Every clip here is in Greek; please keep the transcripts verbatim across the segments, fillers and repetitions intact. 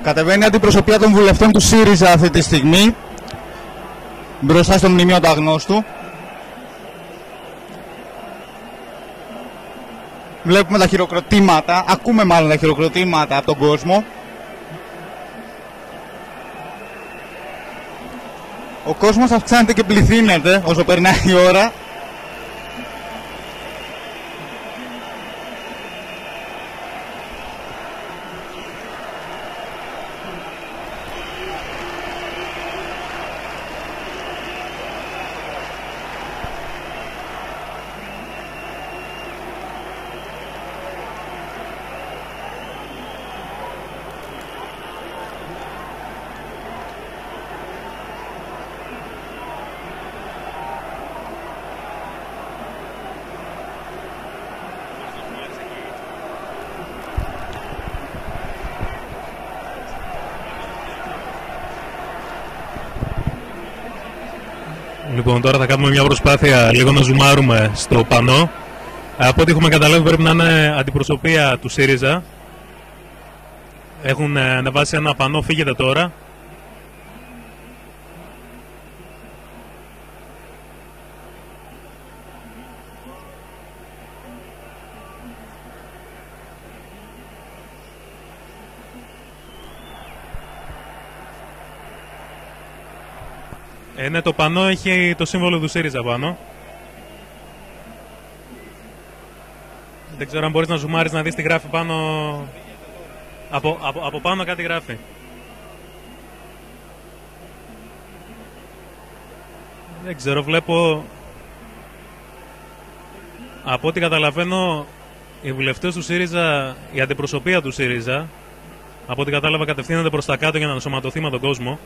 Κατεβαίνει η αντιπροσωπεία των βουλευτών του ΣΥΡΙΖΑ αυτή τη στιγμή, μπροστά στο μνημείο του αγνώστου. Βλέπουμε τα χειροκροτήματα, ακούμε μάλλον τα χειροκροτήματα από τον κόσμο. Ο κόσμος αυξάνεται και πληθύνεται όσο περνάει η ώρα. Λοιπόν, τώρα θα κάνουμε μια προσπάθεια λίγο να ζουμάρουμε στο πανό. Από ό,τι έχουμε καταλάβει πρέπει να είναι αντιπροσωπεία του ΣΥΡΙΖΑ. Έχουν ανεβάσει ένα πανό, φύγετε τώρα. Ε, ναι, το πανό έχει το σύμβολο του ΣΥΡΙΖΑ πάνω. Δεν ξέρω αν μπορείς να ζουμάρεις να δεις τι γράφει πάνω. Από, από, από πάνω κάτι γράφει. Δεν ξέρω, βλέπω. Από ό,τι καταλαβαίνω, οι βουλευτές του ΣΥΡΙΖΑ, η αντιπροσωπεία του ΣΥΡΙΖΑ, από ό,τι κατάλαβα, κατευθύνεται προς τα κάτω για να ενσωματωθεί με τον κόσμο.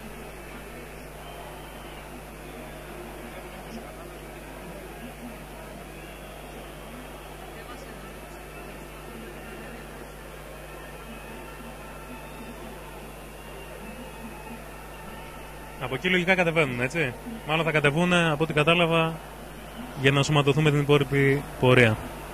Από εκεί λογικά κατεβαίνουν, έτσι. Μάλλον θα κατεβούν, από ό,τι κατάλαβα, για να σωματωθούμε την υπόλοιπη πορεία.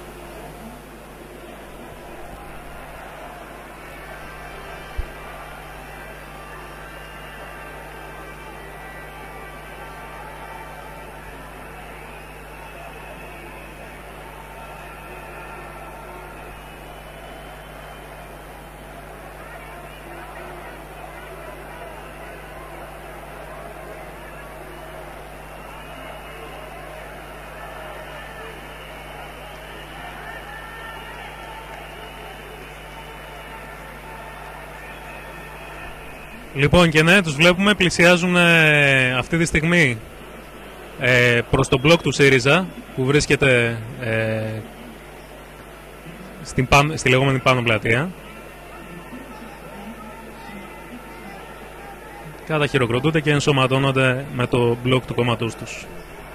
Λοιπόν, και ναι, τους βλέπουμε, πλησιάζουν ε, αυτή τη στιγμή ε, προς το μπλοκ του ΣΥΡΙΖΑ που βρίσκεται ε, στην πάνω, στη λεγόμενη πάνω πλατεία. Καταχειροκροτούνται και ενσωματώνονται με το μπλοκ του κόμματός τους.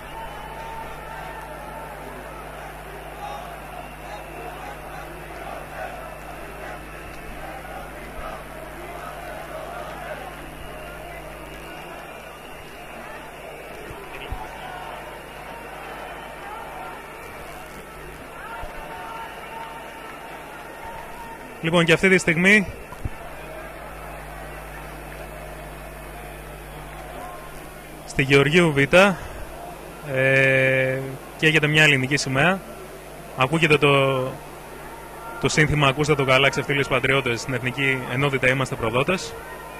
Λοιπόν, και αυτή τη στιγμή στη Γεωργίου Β ε, καίγεται μια ελληνική σημαία. Ακούγεται το, το σύνθημα «Ακούστε το καλά, ξεφτύλιες πατριώτες, στην Εθνική Ενότητα είμαστε προδότες».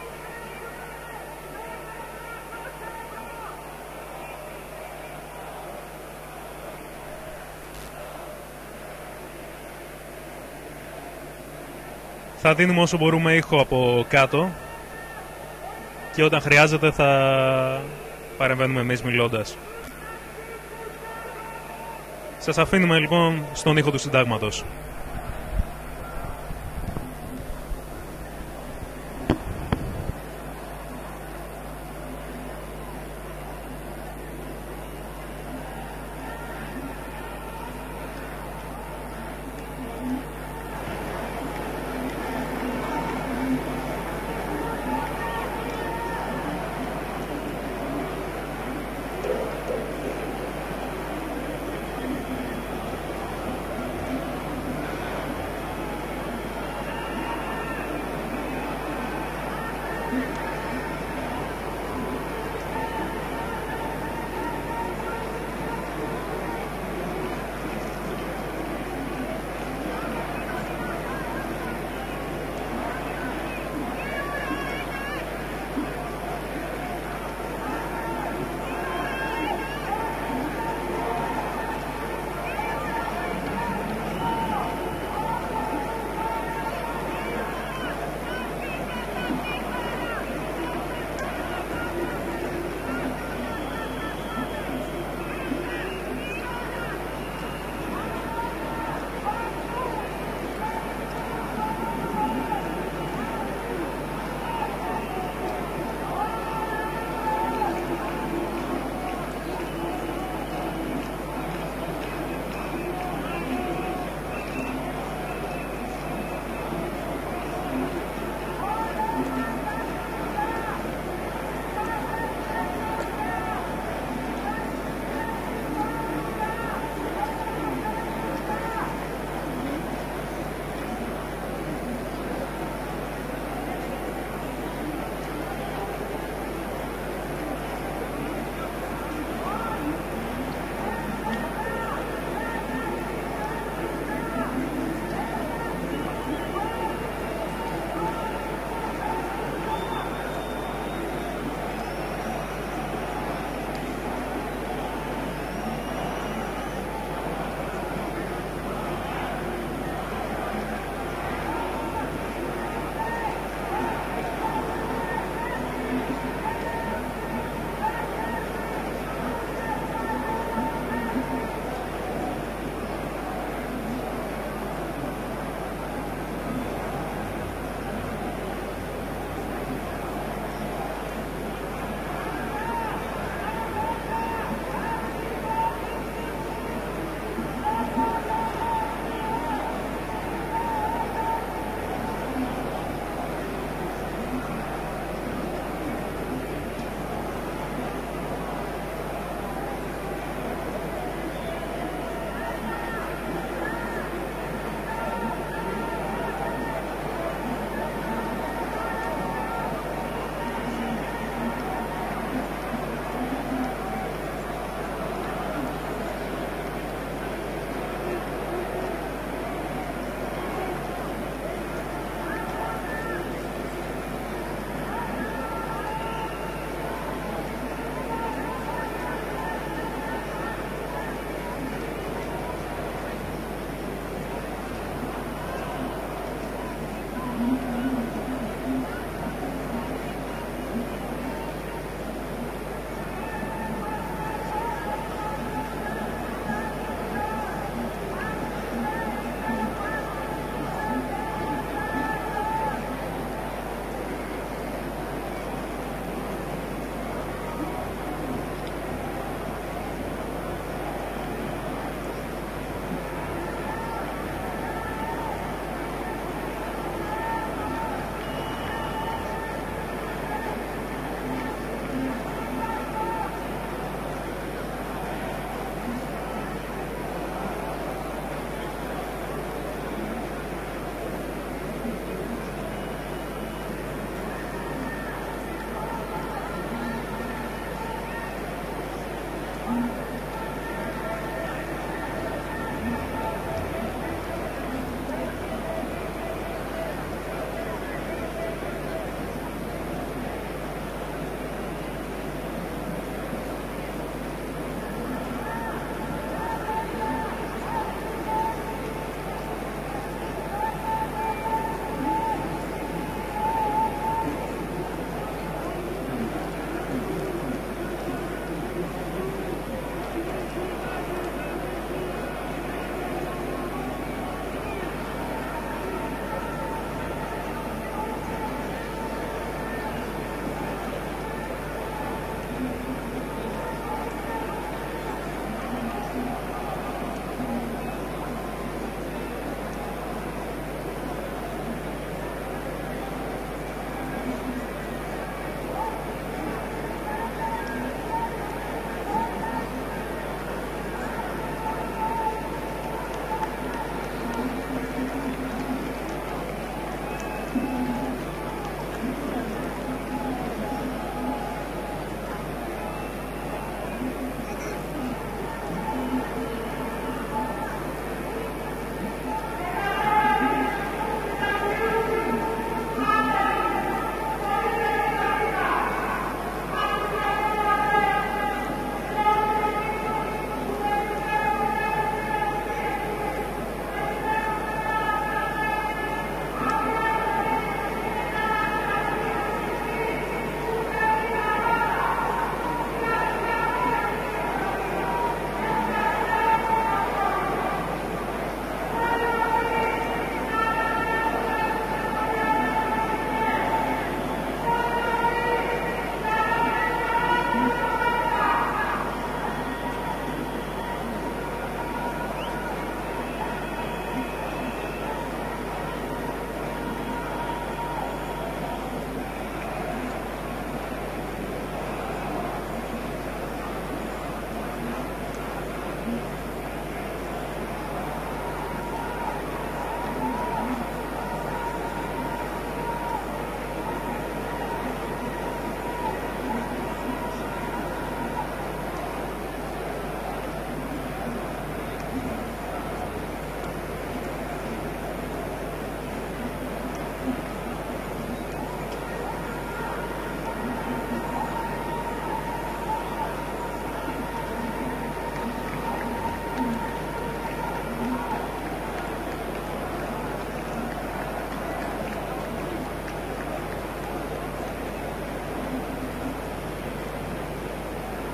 Θα δίνουμε όσο μπορούμε ήχο από κάτω και όταν χρειάζεται θα παρεμβαίνουμε εμείς μιλώντας. Σας αφήνουμε λοιπόν στον ήχο του συντάγματος.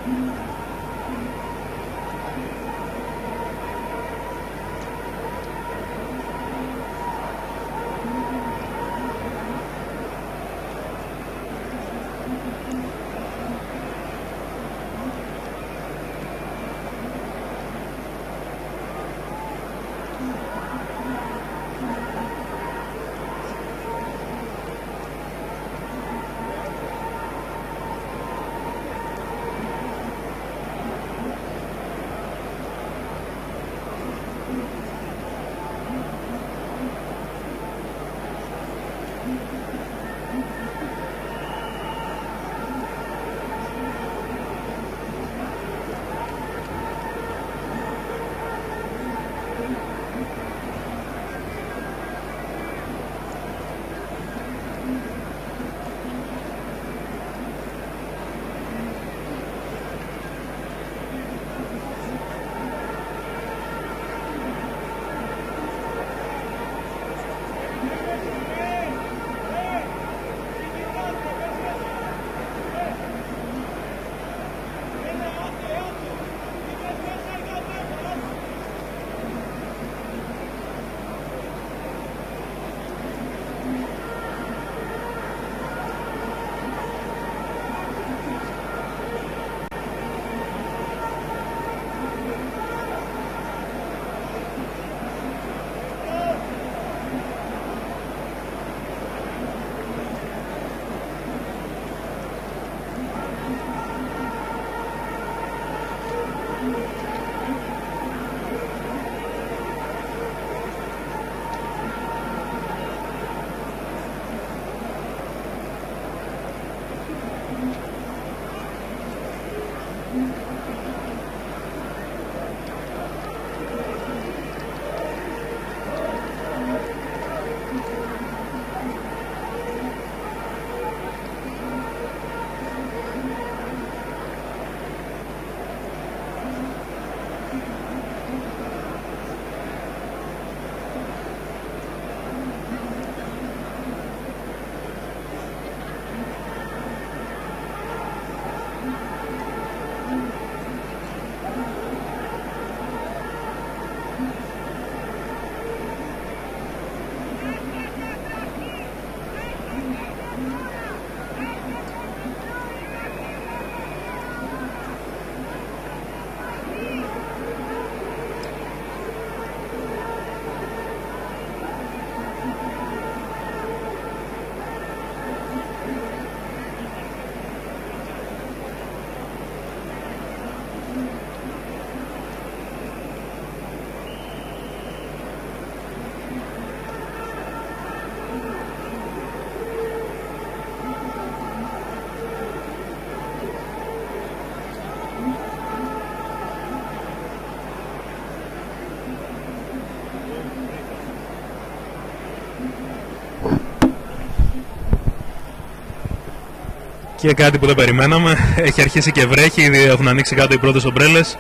Και κάτι που δεν περιμέναμε, έχει αρχίσει και βρέχει, ήδη έχουν ανοίξει κάτω οι πρώτες ομπρέλες.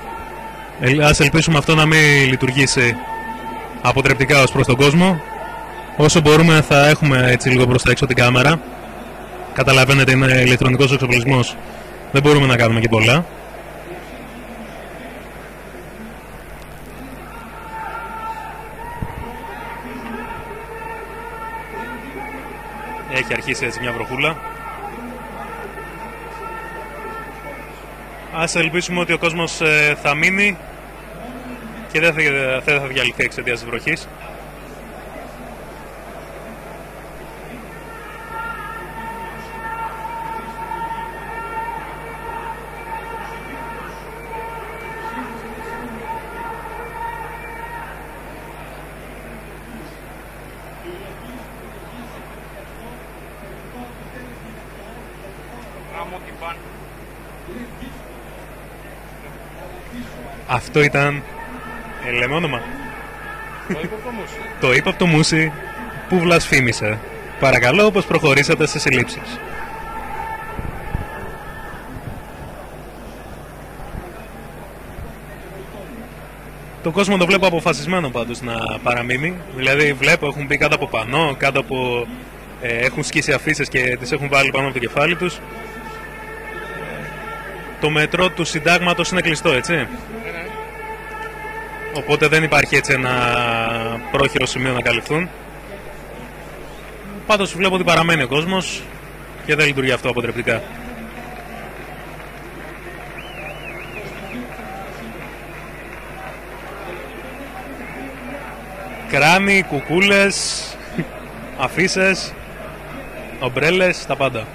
Ας ελπίσουμε αυτό να μην λειτουργήσει αποτρεπτικά ως προς τον κόσμο. Όσο μπορούμε θα έχουμε έτσι λίγο προς τα έξω την κάμερα. Καταλαβαίνετε, είναι ηλεκτρονικός εξοπλισμός, δεν μπορούμε να κάνουμε και πολλά. Έχει αρχίσει έτσι μια βροχούλα. Ας ελπίσουμε ότι ο κόσμος ε, θα μείνει και δεν θα, δεν θα διαλυθεί εξαιτίας της βροχής. Αυτό ήταν ελεμόνομα. Το είπε από το Μούσι. Το είπε από το Μούσι που βλασφήμισε. Παρακαλώ, όπως προχωρήσατε στις συλλήψεις. Το κόσμο το βλέπω αποφασισμένο πάντως να παραμείνει. Δηλαδή βλέπω έχουν μπει κάτω από πανό, κάτω από... Ε, έχουν σκίσει αφίσες και τις έχουν βάλει πάνω από το κεφάλι τους. Το το μετρό του συντάγματος είναι κλειστό, έτσι. Οπότε δεν υπάρχει έτσι ένα πρόχειρο σημείο να καλυφθούν. Πάντως βλέπω ότι παραμένει ο κόσμος και δεν λειτουργεί αυτό αποτρεπτικά. Κράνη, κουκούλες, αφίσες, ομπρέλες, τα πάντα.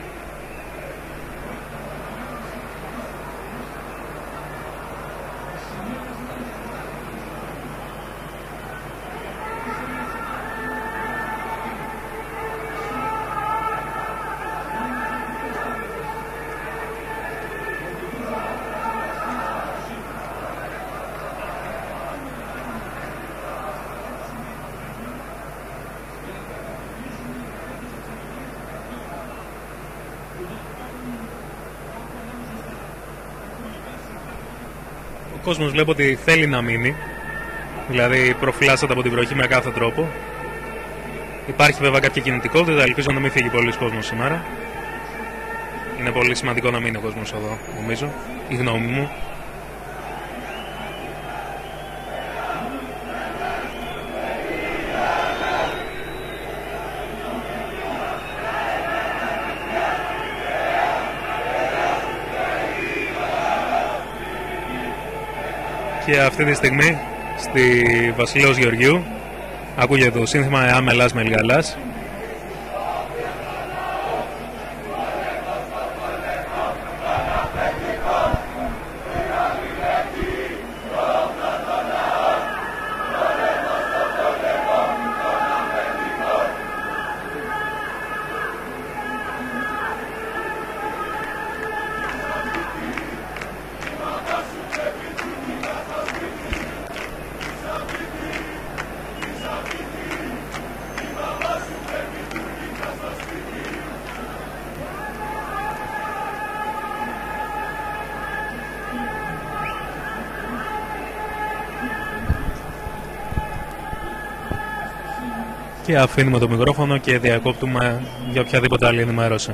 Ο κόσμος βλέπω ότι θέλει να μείνει, δηλαδή προφυλάσσεται από την βροχή με κάθε τρόπο. Υπάρχει βέβαια κάποια κινητικότητα, ελπίζω να μην φύγει πολλοί κόσμος σήμερα. Είναι πολύ σημαντικό να μείνει ο κόσμος εδώ, νομίζω, η γνώμη μου. Και αυτή τη στιγμή στη Βασιλέως Γεωργίου ακούγεται το σύνθημα «Εάν μελάς με λιγαλάς». Και αφήνουμε το μικρόφωνο και διακόπτουμε για οποιαδήποτε άλλη ενημέρωση.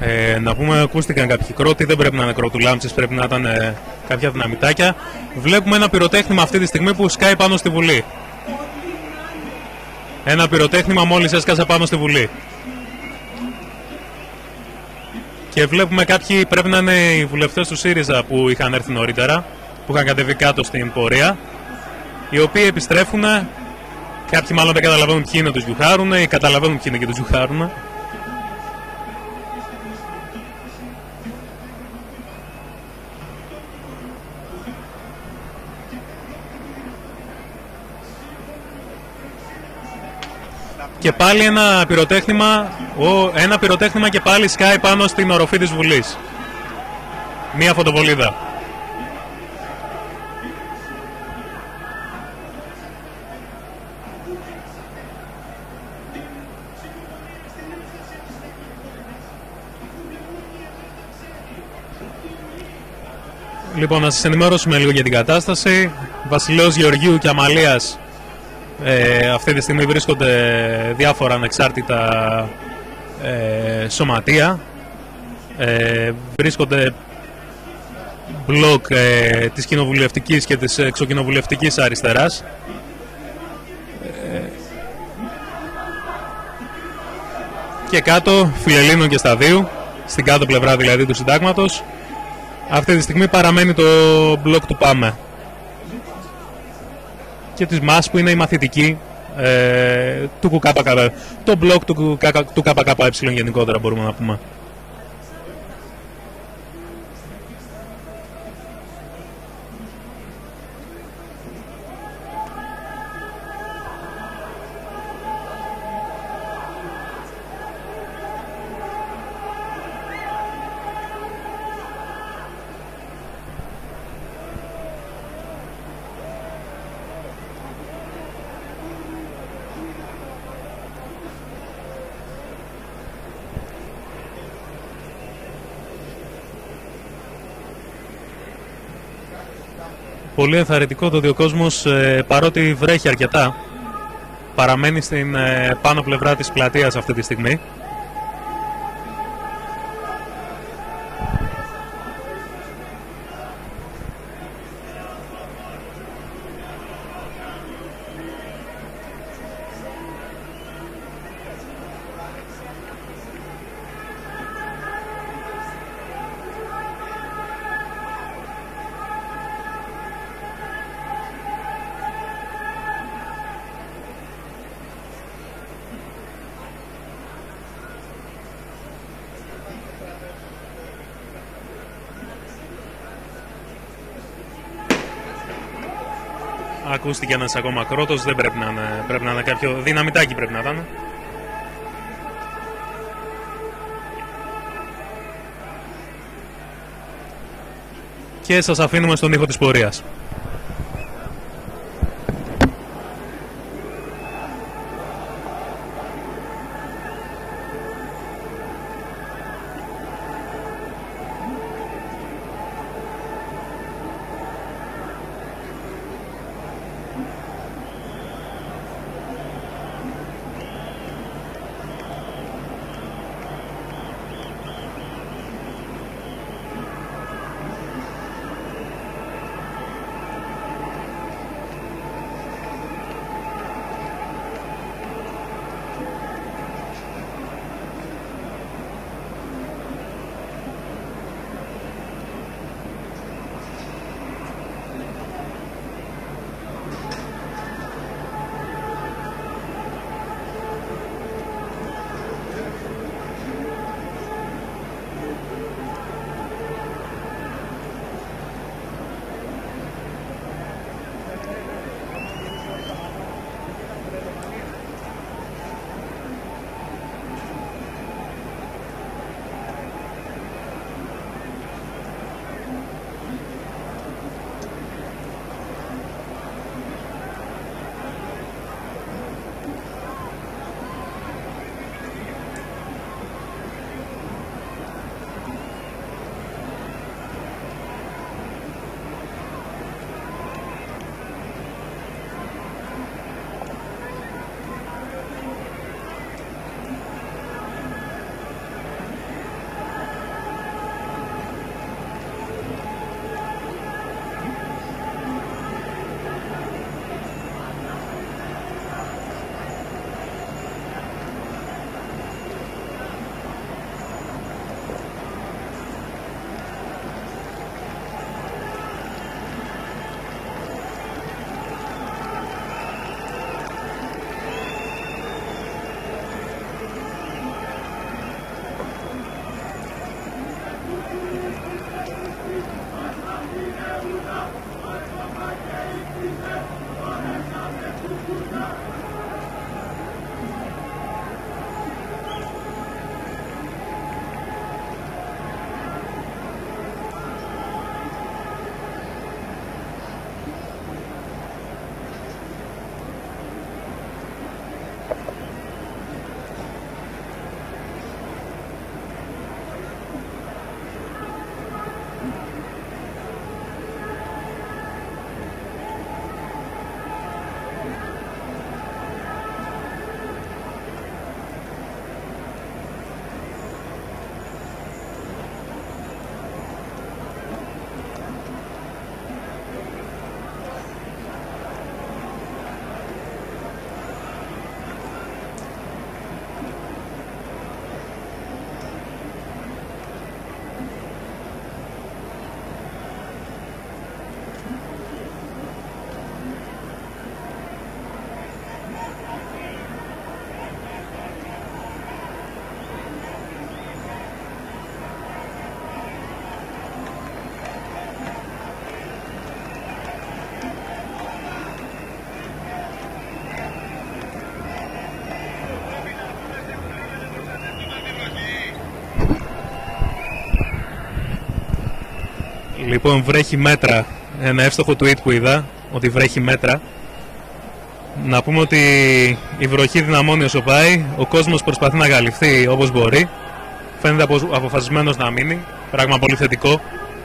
Ε, να πούμε, ακούστηκαν κάποιοι κρότοι, δεν πρέπει να είναι κροτουλάμψεις, πρέπει να ήταν ε, κάποια δυναμητάκια. Βλέπουμε ένα πυροτέχνημα αυτή τη στιγμή που σκάει πάνω στη Βουλή. Ένα πυροτέχνημα μόλις έσκασε πάνω στη Βουλή. Και βλέπουμε κάποιοι, πρέπει να είναι οι βουλευτές του ΣΥΡΙΖΑ που είχαν έρθει νωρίτερα, που είχαν κατεβεί κάτω στην πορεία, οι οποίοι επιστρέφουν. Κάποιοι μάλλον δεν καταλαβαίνουν ποιοι είναι τους γιουχάρουν ή καταλαβαίνουν ποιοι είναι και τους γιουχάρουν. Και πάλι ένα πυροτέχνημα, ο, ένα πυροτέχνημα και πάλι σκάει πάνω στην οροφή της Βουλής. Μία φωτοβολίδα. Λοιπόν, να σας ενημερώσουμε λίγο για την κατάσταση. Βασιλέως Γεωργίου και Αμαλίας ε, αυτή τη στιγμή βρίσκονται διάφορα ανεξάρτητα ε, σωματεία. Ε, βρίσκονται μπλοκ ε, της κοινοβουλευτικής και της εξοκοινοβουλευτικής αριστεράς. Ε, και κάτω Φιλελλήνων και Σταδίου, στην κάτω πλευρά δηλαδή του συντάγματος. Αυτή τη στιγμή παραμένει το μπλοκ του ΠΑΜΕ και της ΜΑΣ που είναι η μαθητική ε, του ΚΚΚ, το μπλοκ του, του ΚΚΚΕ γενικότερα μπορούμε να πούμε. Πολύ ενθαρρυντικό το ότι ο κόσμος, ε, παρότι βρέχει αρκετά, παραμένει στην ε, πάνω πλευρά της πλατείας αυτή τη στιγμή. Ακούστηκε ένας ακόμα κρότος, δεν πρέπει να είναι, πρέπει να είναι κάποιο δυναμητάκι πρέπει να ήταν. Και σας αφήνουμε στον ήχο της πορείας. Λοιπόν, βρέχει μέτρα. Ένα εύστοχο tweet που είδα, ότι βρέχει μέτρα. Να πούμε ότι η βροχή δυναμώνει όσο πάει. Ο κόσμος προσπαθεί να καλυφθεί όπως μπορεί. Φαίνεται αποφασισμένος να μείνει. Πράγμα πολύ θετικό.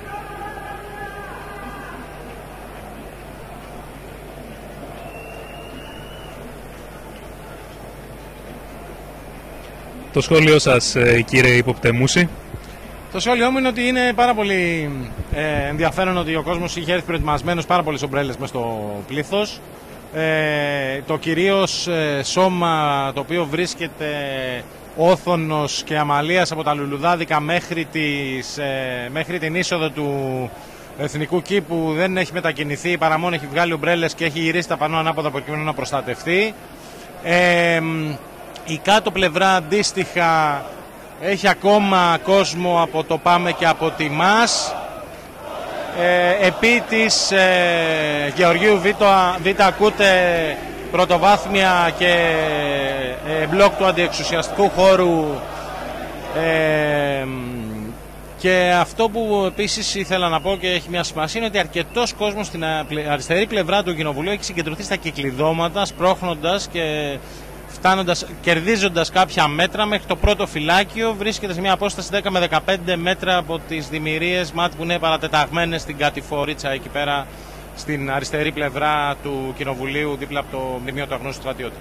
Το σχόλιο σας, κύριε Υποπτεμούση? Το σχόλιο μου είναι ότι είναι πάρα πολύ ε, ενδιαφέρον ότι ο κόσμος είχε έρθει προετοιμασμένος πάρα πολλές ομπρέλες μες στο πλήθος. Ε, το κυρίως ε, σώμα το οποίο βρίσκεται όθωνος και αμαλίας από τα Λουλουδάδικα μέχρι, τις, ε, μέχρι την είσοδο του Εθνικού Κήπου δεν έχει μετακινηθεί παρά μόνο έχει βγάλει ομπρέλες και έχει γυρίσει τα πανώ ανάποδα προκειμένου να προστατευτεί. Ε, η κάτω πλευρά αντίστοιχα έχει ακόμα κόσμο από το Πάμε και από τη ΜΑΣ. Ε, επί της ε, Γεωργίου Β, Β ακούτε πρωτοβάθμια και ε, μπλοκ του αντιεξουσιαστικού χώρου. Ε, και αυτό που επίσης ήθελα να πω και έχει μια σημασία είναι ότι αρκετός κόσμος στην αριστερή πλευρά του Κοινοβουλίου έχει συγκεντρωθεί στα κυκλειδώματα, σπρώχνοντας και φτάνοντας, κερδίζοντας κάποια μέτρα μέχρι το πρώτο φυλάκιο. Βρίσκεται σε μια απόσταση δέκα με δεκαπέντε μέτρα από τις δημιουργίες ΜΑΤ που είναι παρατεταγμένες στην κατηφορίτσα εκεί πέρα στην αριστερή πλευρά του Κοινοβουλίου δίπλα από το μνημείο του αγνώστου στρατιώτη.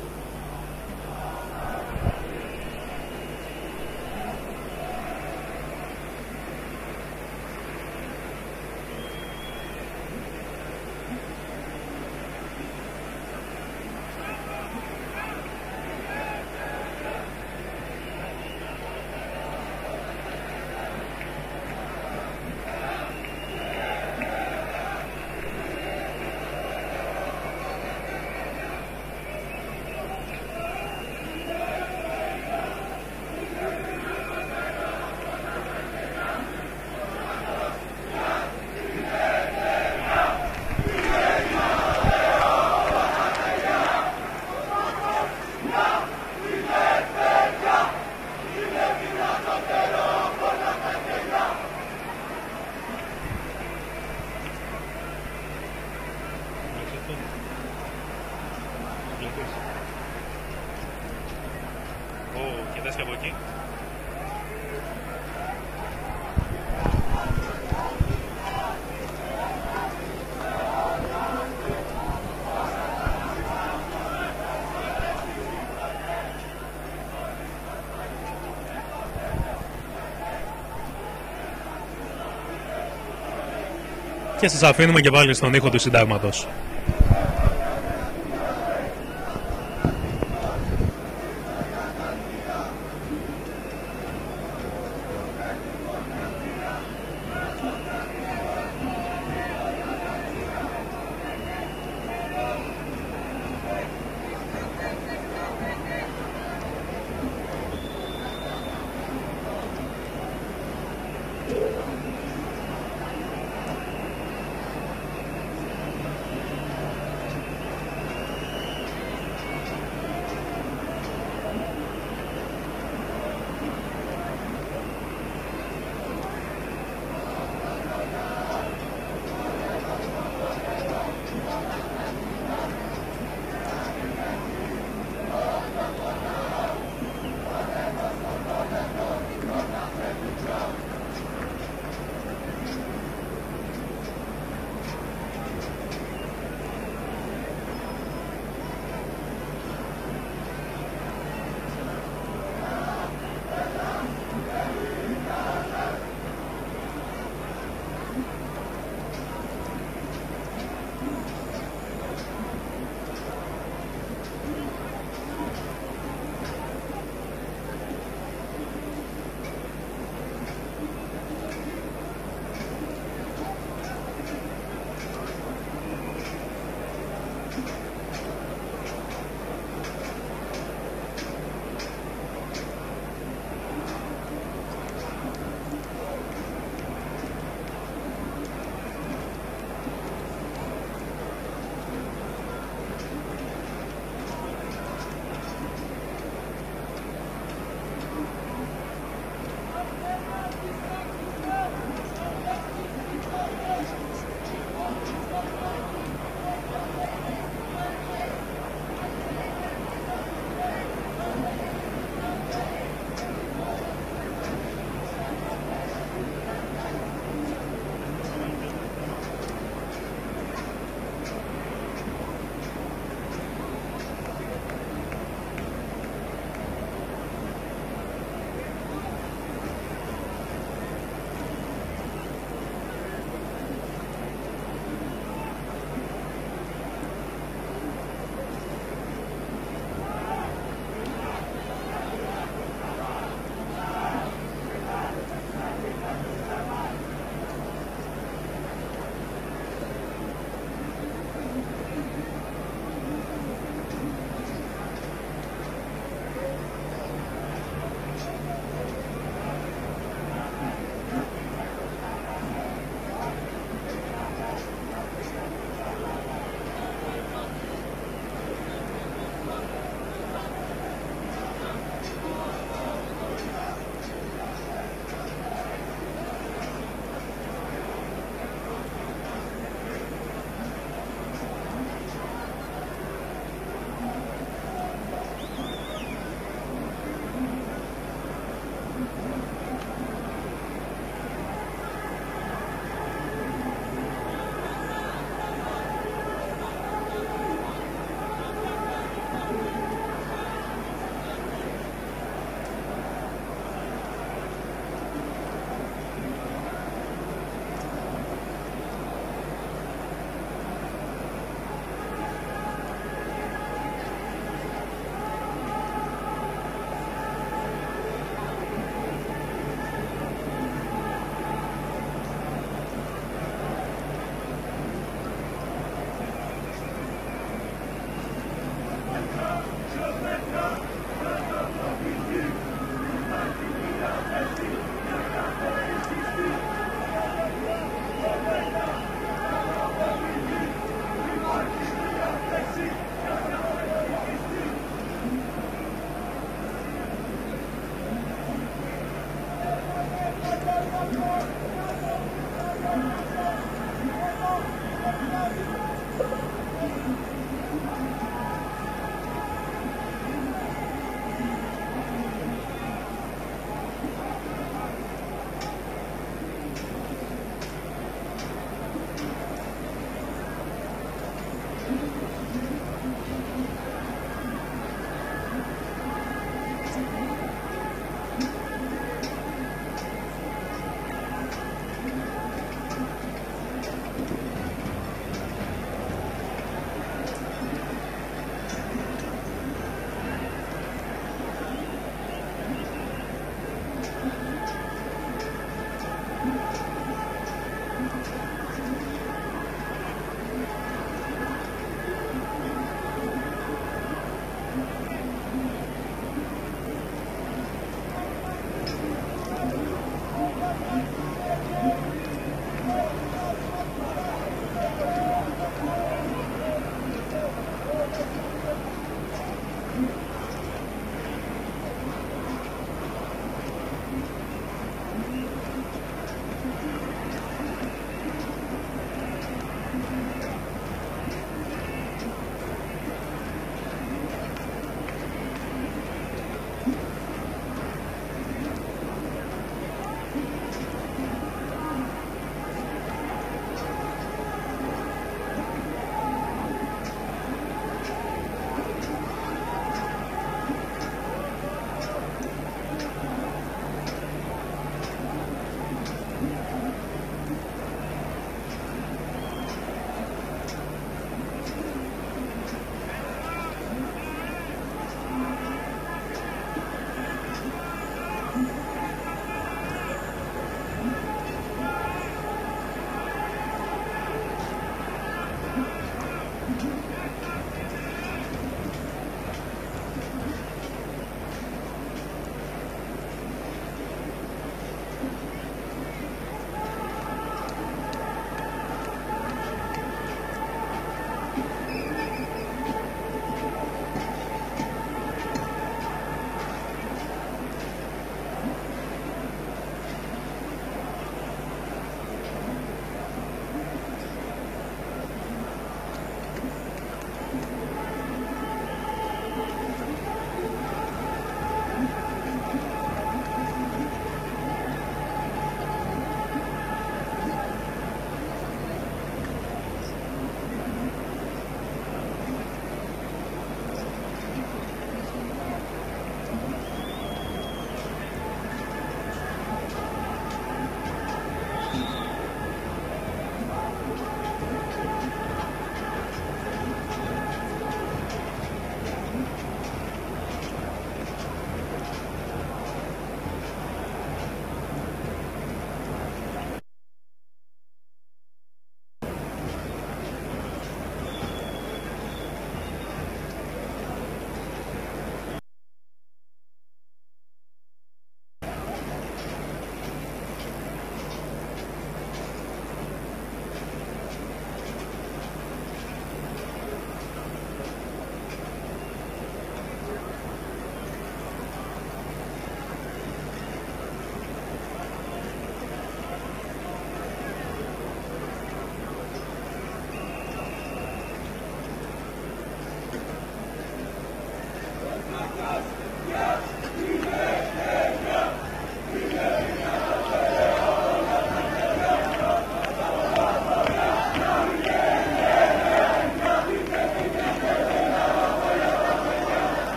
Και σας αφήνουμε και πάλι στον ήχο του Συντάγματος.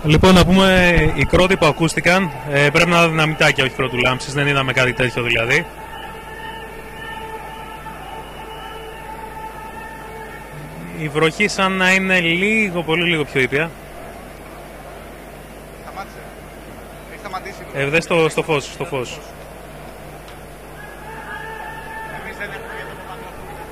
Λοιπόν, να πούμε οι κρότοι που ακούστηκαν ε, πρέπει να είναι δυναμητάκια, όχι κρότου λάμψης, δεν είδαμε κάτι τέτοιο δηλαδή. Η βροχή σαν να είναι λίγο, πολύ λίγο πιο ήπια. Σταμάτησε. Έχει σταματήσει. Ε, δες στο, στο φως, στο φως. Εμείς δεν έχουμε για το παπαντό.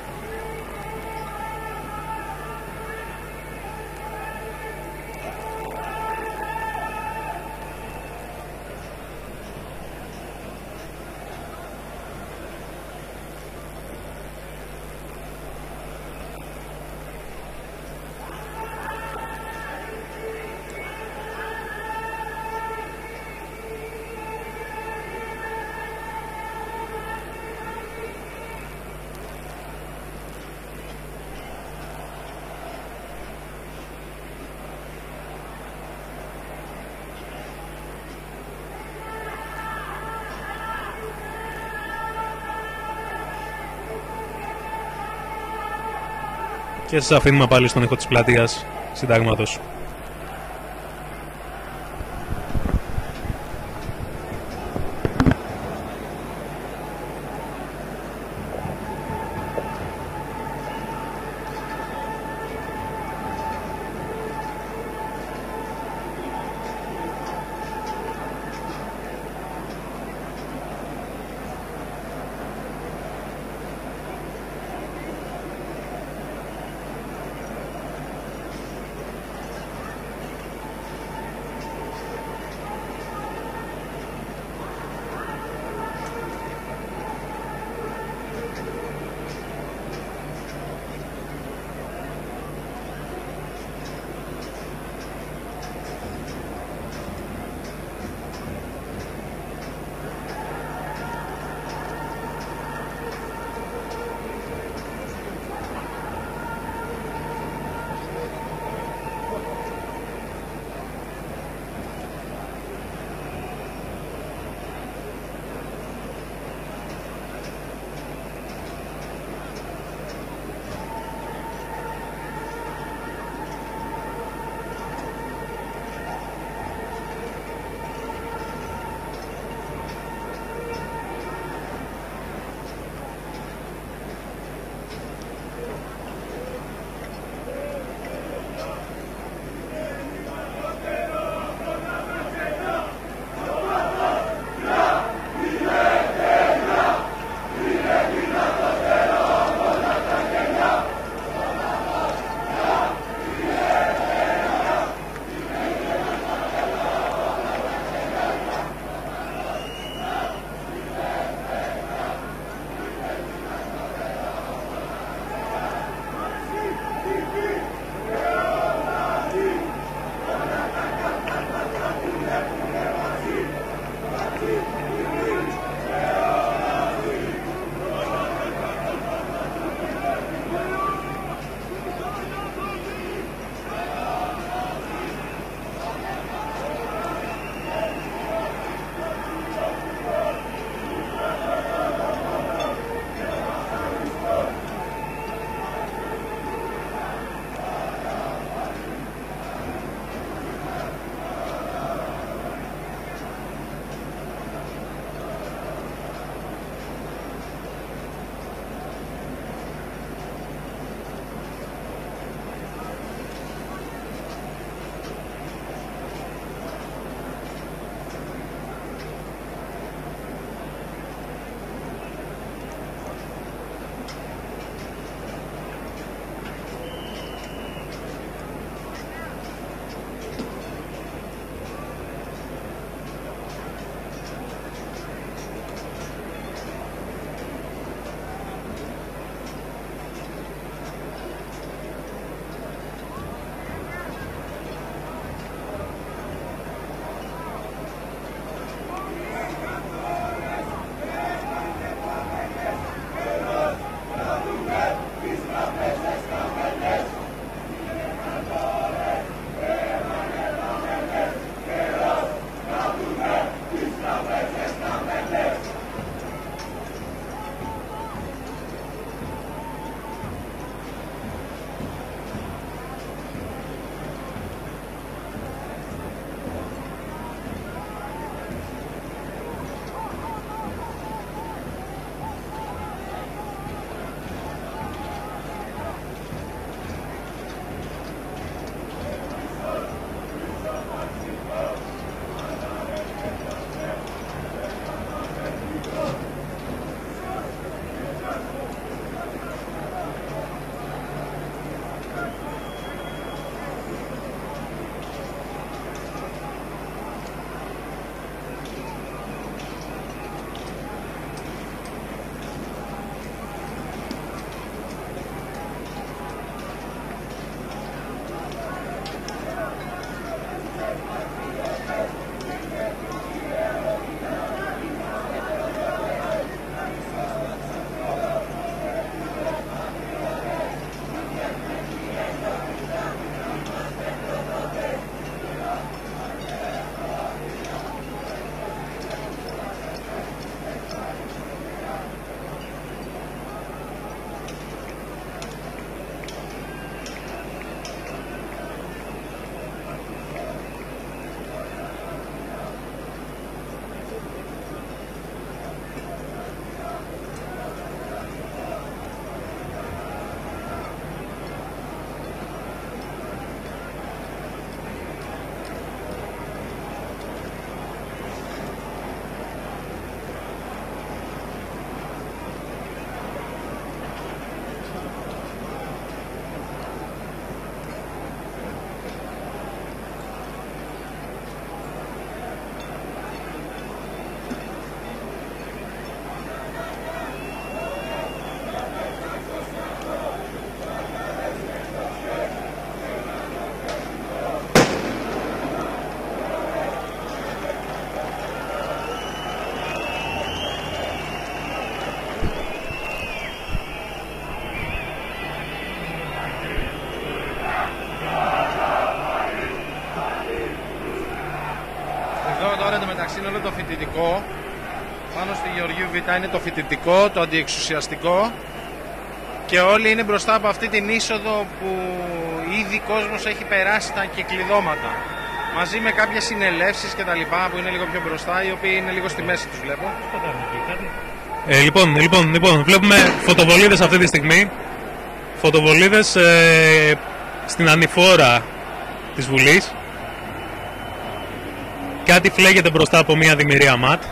Και σας αφήνουμε πάλι στον ήχο της πλατείας Συντάγματος. τώρα εντωμεταξύ είναι όλο το φοιτητικό. Πάνω στη Γεωργίου Β είναι το φοιτητικό, το αντιεξουσιαστικό. Και όλοι είναι μπροστά από αυτή την είσοδο που ήδη κόσμος έχει περάσει τα κυκλειδώματα. Μαζί με κάποιες συνελεύσεις και τα λοιπά που είναι λίγο πιο μπροστά, οι οποίοι είναι λίγο στη μέση τους βλέπω. Ε, λοιπόν, λοιπόν, λοιπόν, βλέπουμε φωτοβολίδες αυτή τη στιγμή. Φωτοβολίδες ε, στην ανηφόρα της Βουλής. Κάτι φλέγεται μπροστά από μια δημιουργία ματ.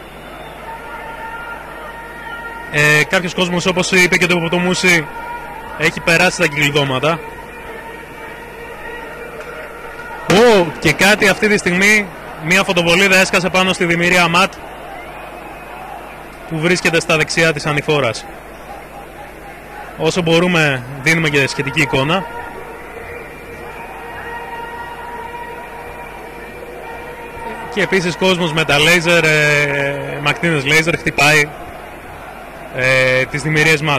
Ε, κάποιος κόσμος, όπως είπε και το Ποποτομούση, έχει περάσει τα κυκλειδώματα. Ω, και κάτι αυτή τη στιγμή, μια φωτοβολίδα έσκασε πάνω στη δημιουργία ματ που βρίσκεται στα δεξιά της ανηφόρας. Όσο μπορούμε δίνουμε και σχετική εικόνα. Και επίσης κόσμος με τα λέιζερ, ε, μακτίνες λέιζερ χτυπάει ε, τις δημιουργίες ματ.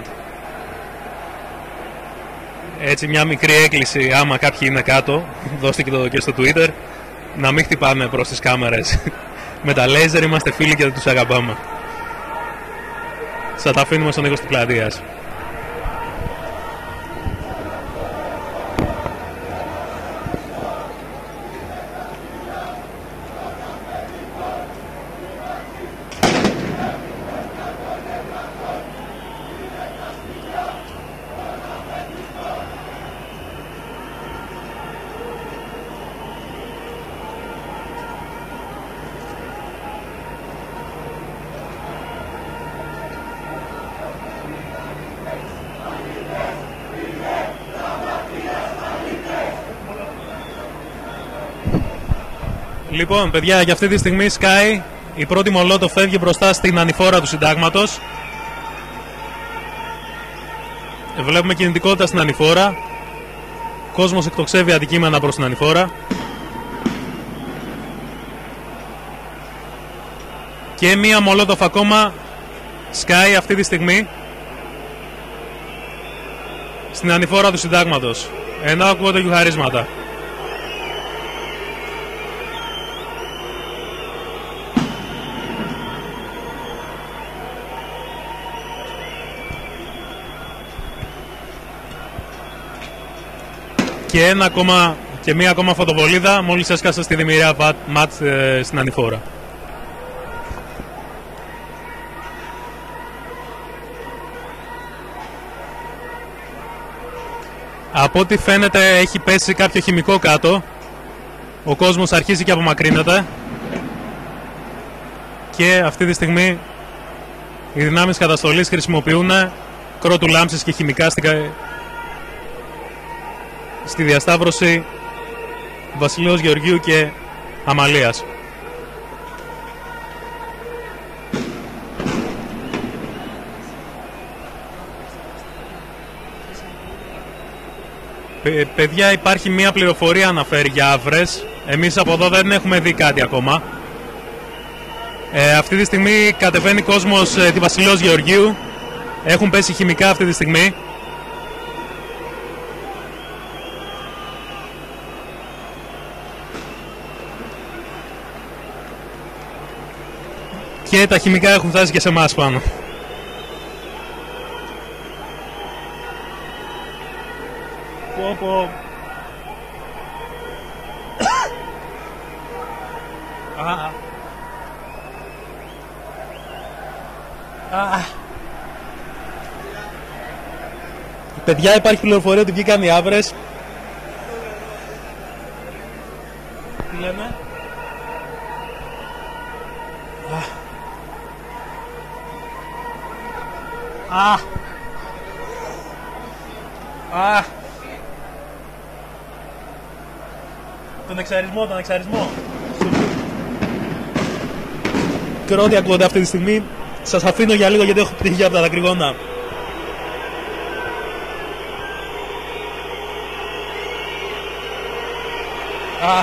Έτσι μια μικρή έκκληση, άμα κάποιοι είναι κάτω, δώστε και το και στο Twitter, να μην χτυπάνε προς τις κάμερες. Με τα λέιζερ είμαστε φίλοι και τους αγαπάμε. Σας τα αφήνουμε στον ήχο της πλατείας. Λοιπόν, παιδιά, για αυτή τη στιγμή σκάει η πρώτη μολότο, φεύγει μπροστά στην ανηφόρα του Συντάγματος. Βλέπουμε κινητικότητα στην ανηφόρα. Κόσμος εκτοξεύει αντικείμενα προς την ανηφόρα. Και μία μολότοφ ακόμα σκάει αυτή τη στιγμή στην ανηφόρα του Συντάγματος, ενώ ακούγονται γιουχαρίσματα. Και, ένα ακόμα, και μία ακόμα φωτοβολίδα μόλις έσκασε στη δημιουργία ματ ε, στην ανηφόρα. Από ό,τι φαίνεται έχει πέσει κάποιο χημικό κάτω. Ο κόσμος αρχίζει και απομακρύνεται. Και αυτή τη στιγμή οι δυνάμεις καταστολής χρησιμοποιούν κρότου λάμψης και χημικά στη, στη διασταύρωση Βασιλέως Γεωργίου και Αμαλίας. Παιδιά, υπάρχει μία πληροφορία αναφέρει για άβρες. Εμείς από εδώ δεν έχουμε δει κάτι ακόμα. Ε, αυτή τη στιγμή κατεβαίνει κόσμος ε, τη Βασιλέως Γεωργίου. Έχουν πέσει χημικά αυτή τη στιγμή. Και τα χημικά έχουν φτάσει και σε εμάς πάνω. Πω, πω. Α, α. Παιδιά, υπάρχει πληροφορία ότι βγήκαν οι άβρες. Τι λένε? Α. Α. Τον εξαρισμό, τον εξαρισμό. Κρότη ακούγονται αυτή τη στιγμή. Σας αφήνω για λίγο γιατί έχω πτυχία από τα δακρυγόνα. Α.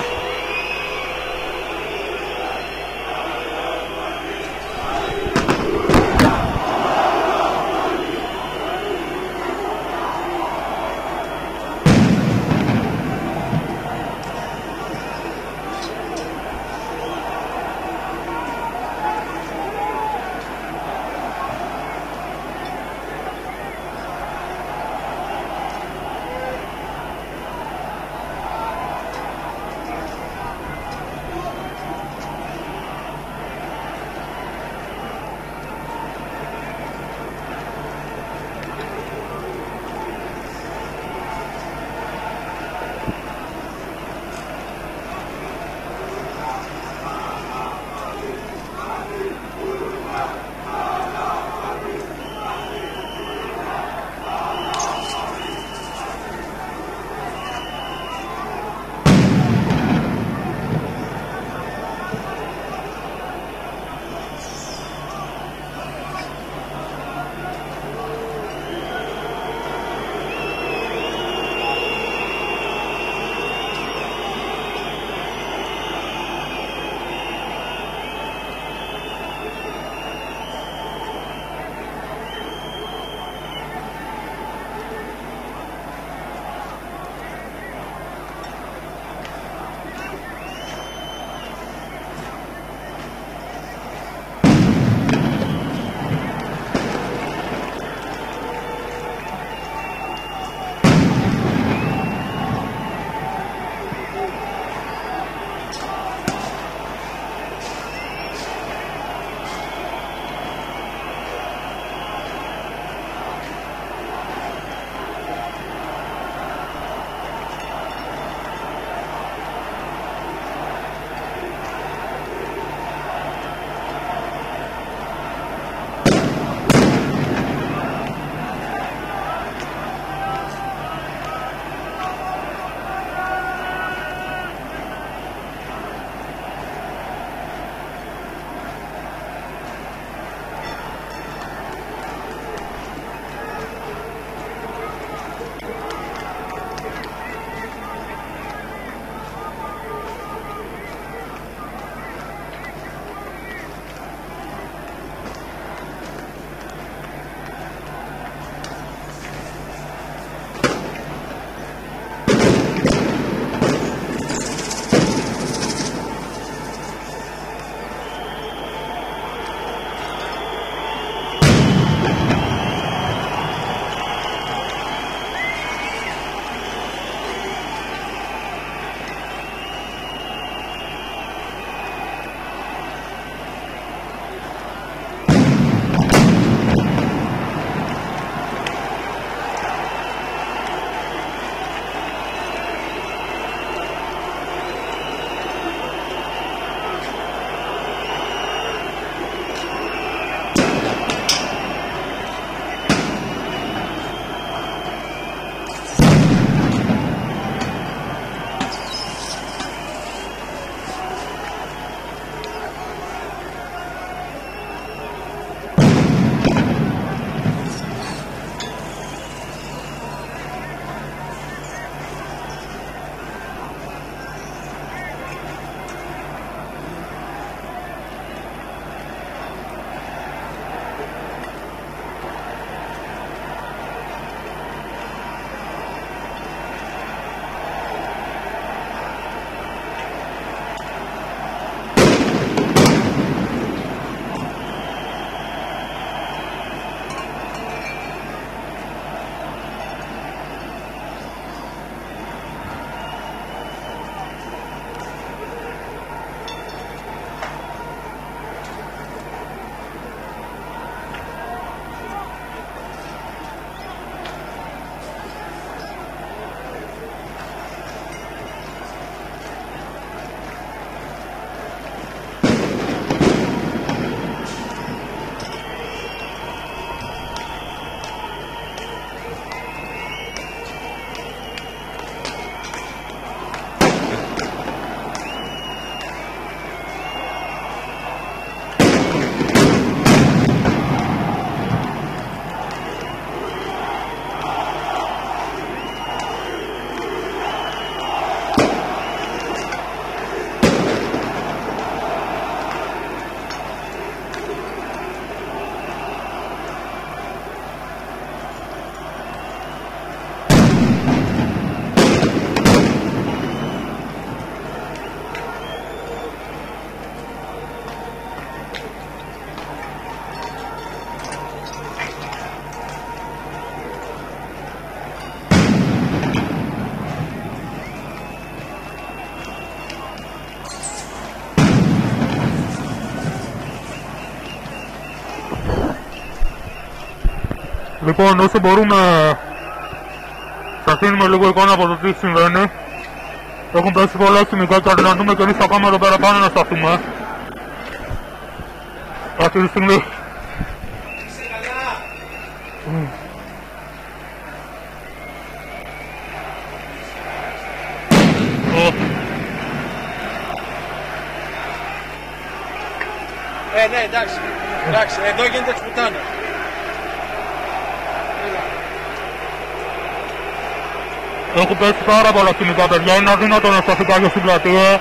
Λοιπόν, όσο μπορούμε θα δίνουμε λίγο εικόνα από το τι συμβαίνει. Έχουν πέσει πολλά χημικά και να δούμε και εμείς θα πάμε εδώ πέρα πάνω να σταθούμε. Αυτή τη στιγμή. Ε, ναι, εντάξει. Εντάξει, εδώ γίνεται τις πουτάνες. Έχουν πέσει πάρα πολλά χημικά, παιδιά, είναι αδύνατο να σταθεί κάποιος στην πλατεία.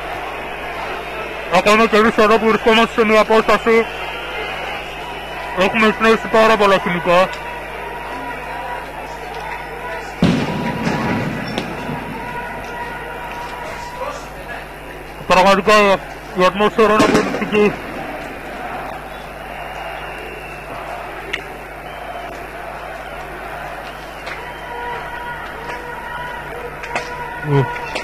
Ακόμα και εμείς εδώ που βρισκόμαστε σε μια απόσταση έχουμε εισπνεύσει πάρα πολλά χημικά. Πραγματικά η ατμόσφαιρα είναι αποδεικτική. Mm.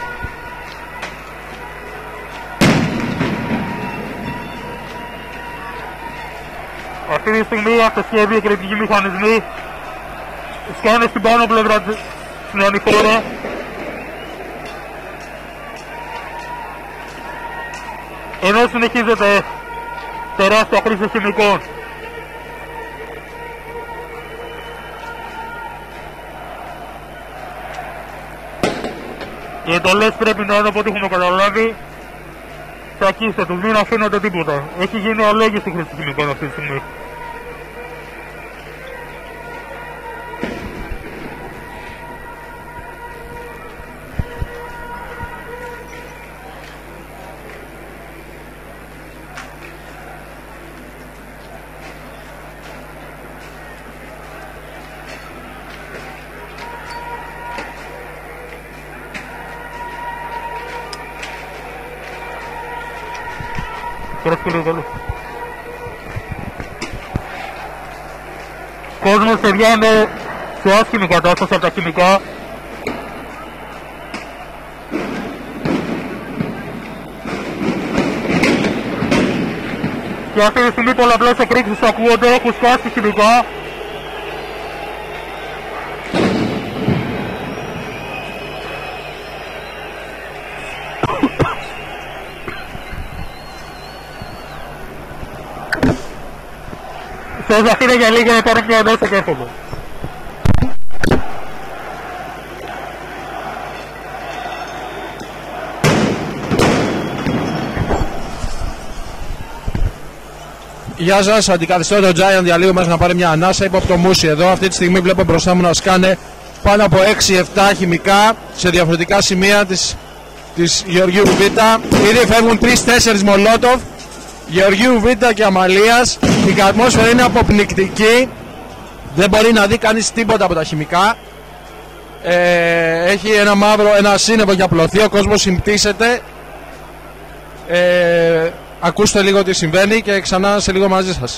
Αυτή τη στιγμή αυτοσχέδιο κριτικοί μηχανισμοί σκάνε στην πάνω πλευρά στην ανηφόρα. Ενώ συνεχίζεται τεράστια χρήση χημικών. Οι εντολές πρέπει να είναι από ό,τι έχουμε καταλάβει. Τσακίστε τους, μην αφήνετε τίποτα. Έχει γίνει αλόγιστη χρήση χημικών αυτή τη στιγμή. Κόσμος παιδιά είναι σε άσχημη κατάσταση από τα χημικά. Και αυτή τη στιγμή πολλαπλές εκρήξεις ακούγονται, έχουν σκάσει χημικά. Σας αφήνω για λίγο να πάρω μια ανάσα και έρχομαι. Γεια σας, αντικαθιστώ το Giant για λίγο μας να πάρει μια ανάσα. Είπα από το Μούσι εδώ. Αυτή τη στιγμή βλέπω μπροστά μου να σκάνε πάνω από έξι εφτά χημικά σε διαφορετικά σημεία της, της Γεωργίου Β. Ήδη φεύγουν τρεις τέσσερις Μολότοφ. Γεωργίου Β και Αμαλίας. Η ατμόσφαιρα είναι αποπνικτική. Δεν μπορεί να δει κανείς τίποτα από τα χημικά. Ε, έχει ένα μαύρο, ένα σύννεφο για απλωθεί. Ο κόσμος συμπτύσσεται. Ε, ακούστε λίγο τι συμβαίνει και ξανά σε λίγο μαζί σας.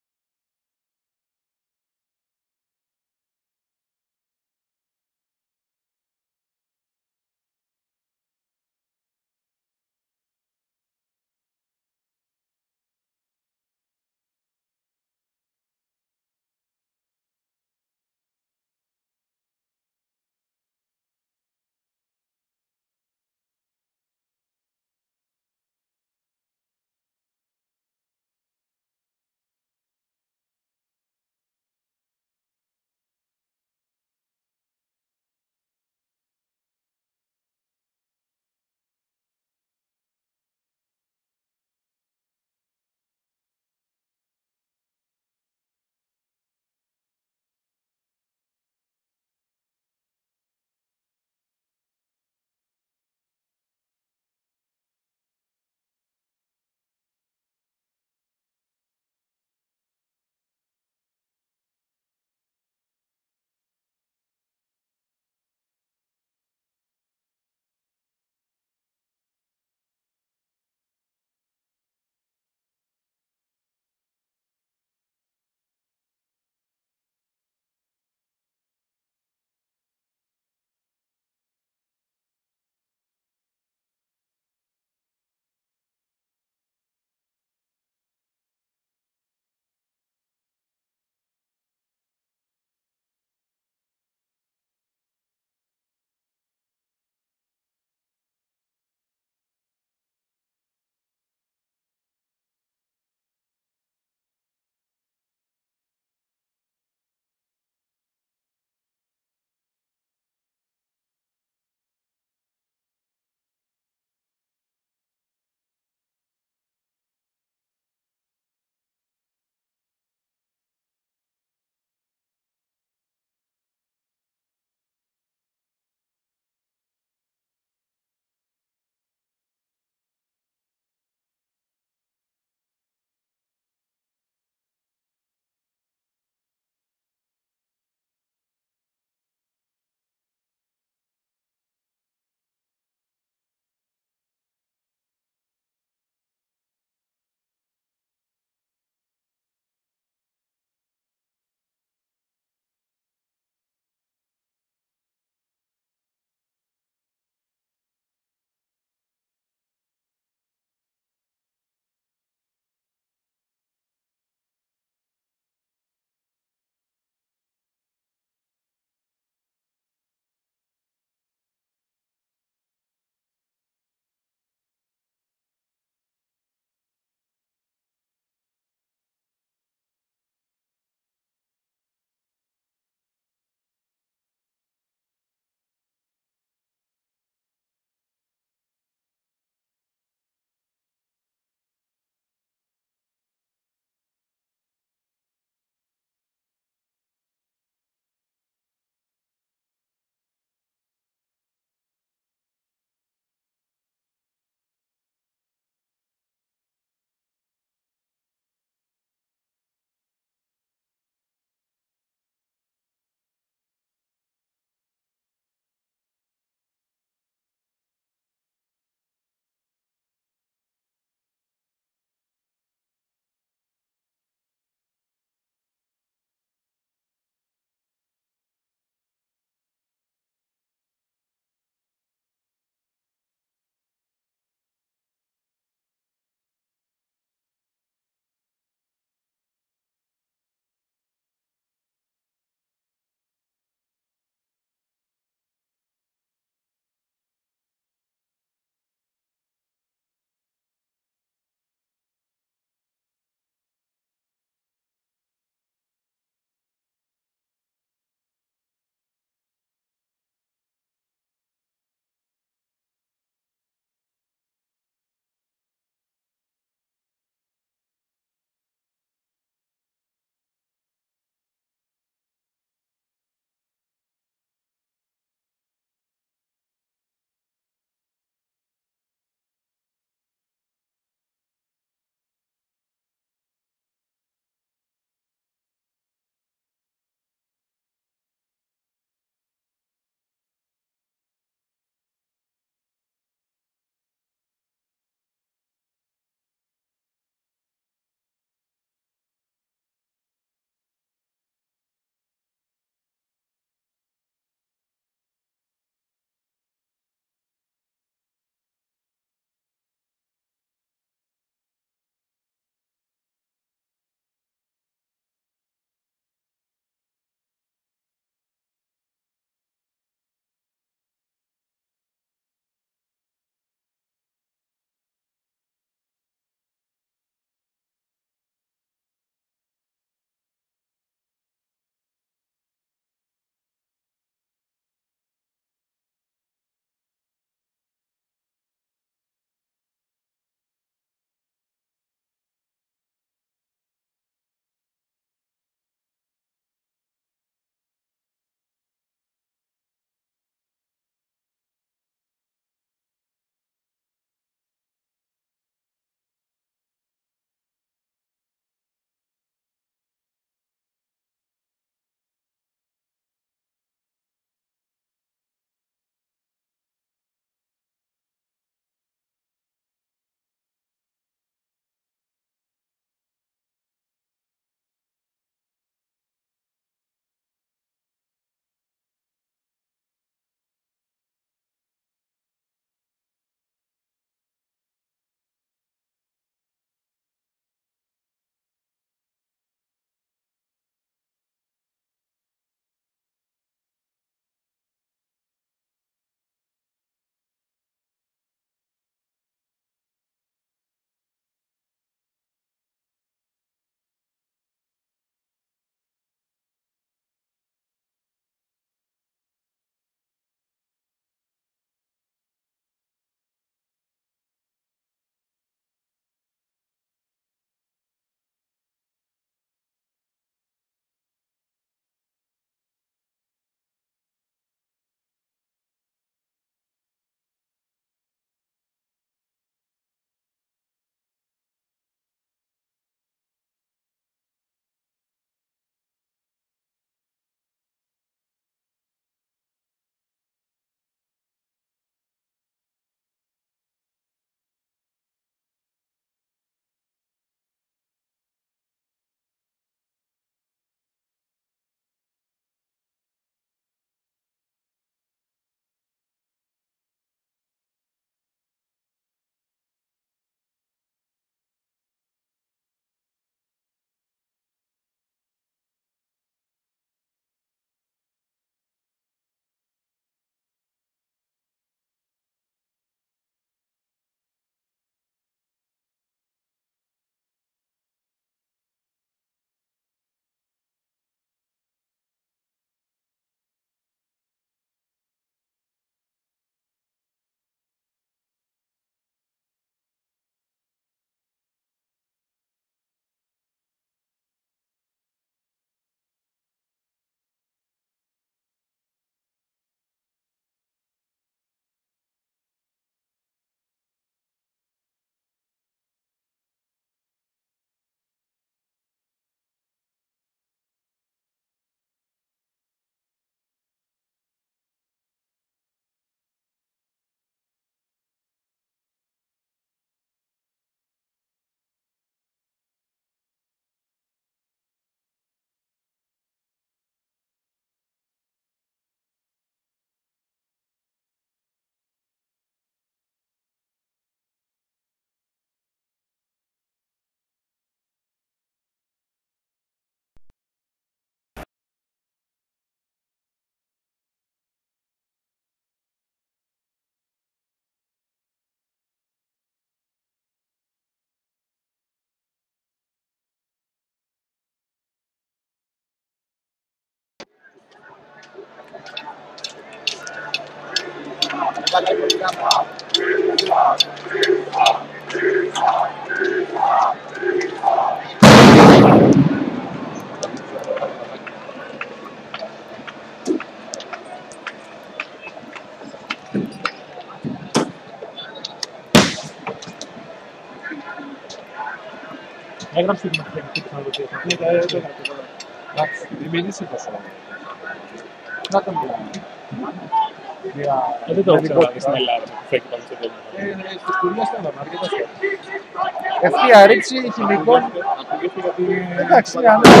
Έγραψε την μαθηματική τεχνολογία. Ναι, δεν έγραψε. Εντάξει, μην ήσυχος. Να το μιλάμε. Δεν το ξέρω στην Ελλάδα που φέκει πάνω στο τέλος. Στις κουρμές θα δούμε, αρκετά σχέδια. Ευθεία ρήξη χημικών. Εντάξει, ναι, ναι.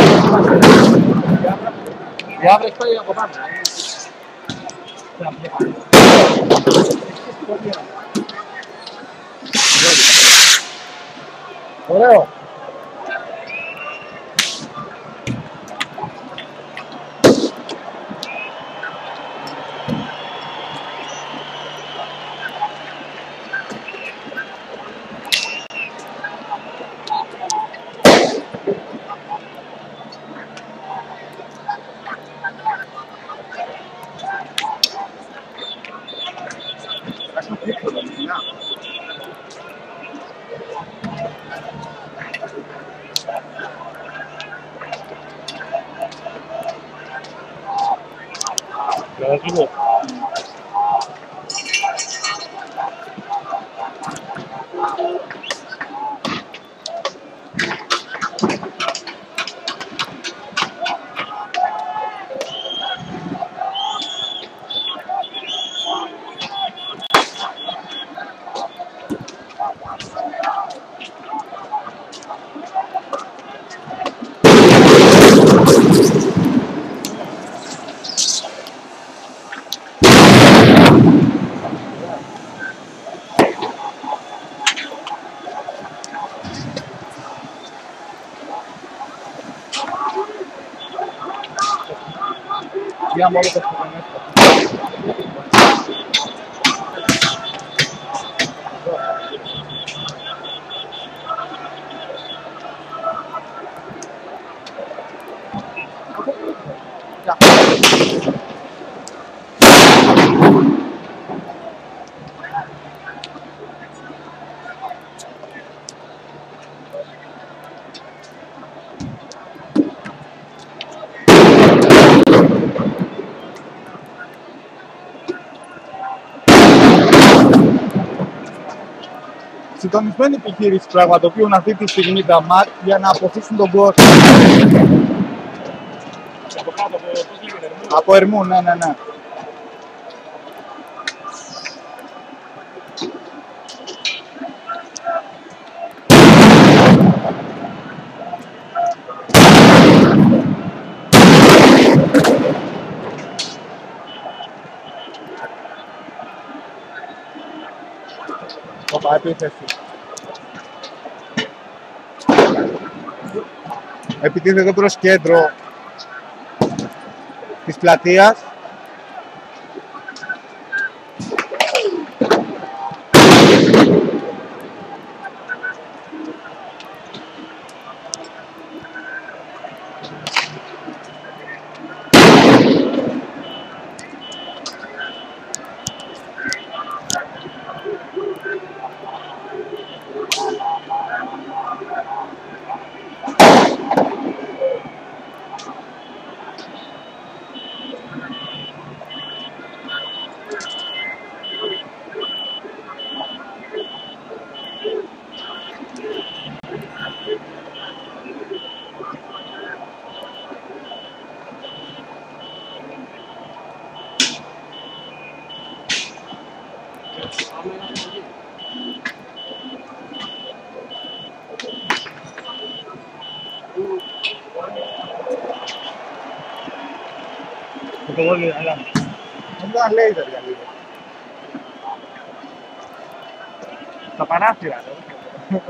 Η άβρα έχει πάει από πάνω. Ωραίο. Λίγο. Ya mollo per Συντονισμένη επιχείρηση πραγματοποιούν αυτή τη στιγμή τα ΜΑΚ για να αποθήσουν τον κόσμο. Από κάτω, από πώς λέγεται, Ερμού. Από Ερμού, ναι, ναι, ναι. Οπα, επίθεση. Επιτίθεται προς κέντρο της πλατείας. Το βόλιο, αλλά. Δεν ήταν λέιζερ για λίγο. Τα παράθυρα, ναι.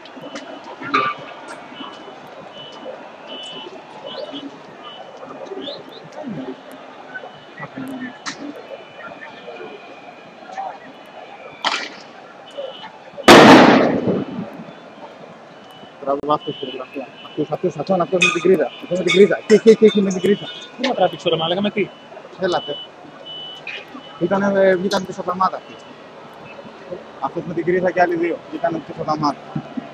Τραβά αυτός τη φωτογραφία. Αυτός, αυτός, αυτός, αυτός με την κρίζα. Αυτός με την κρίζα. Και, και, και, και με την κρίζα. Πού να τραβήξω ρε μάλακα, με τι. Έλατε. Ήτανε, βγήκαν πίσω τα μάτα αυτοί. Αυτός με την κρίθα και άλλοι δύο. Βγήκαν πίσω τα μάτα.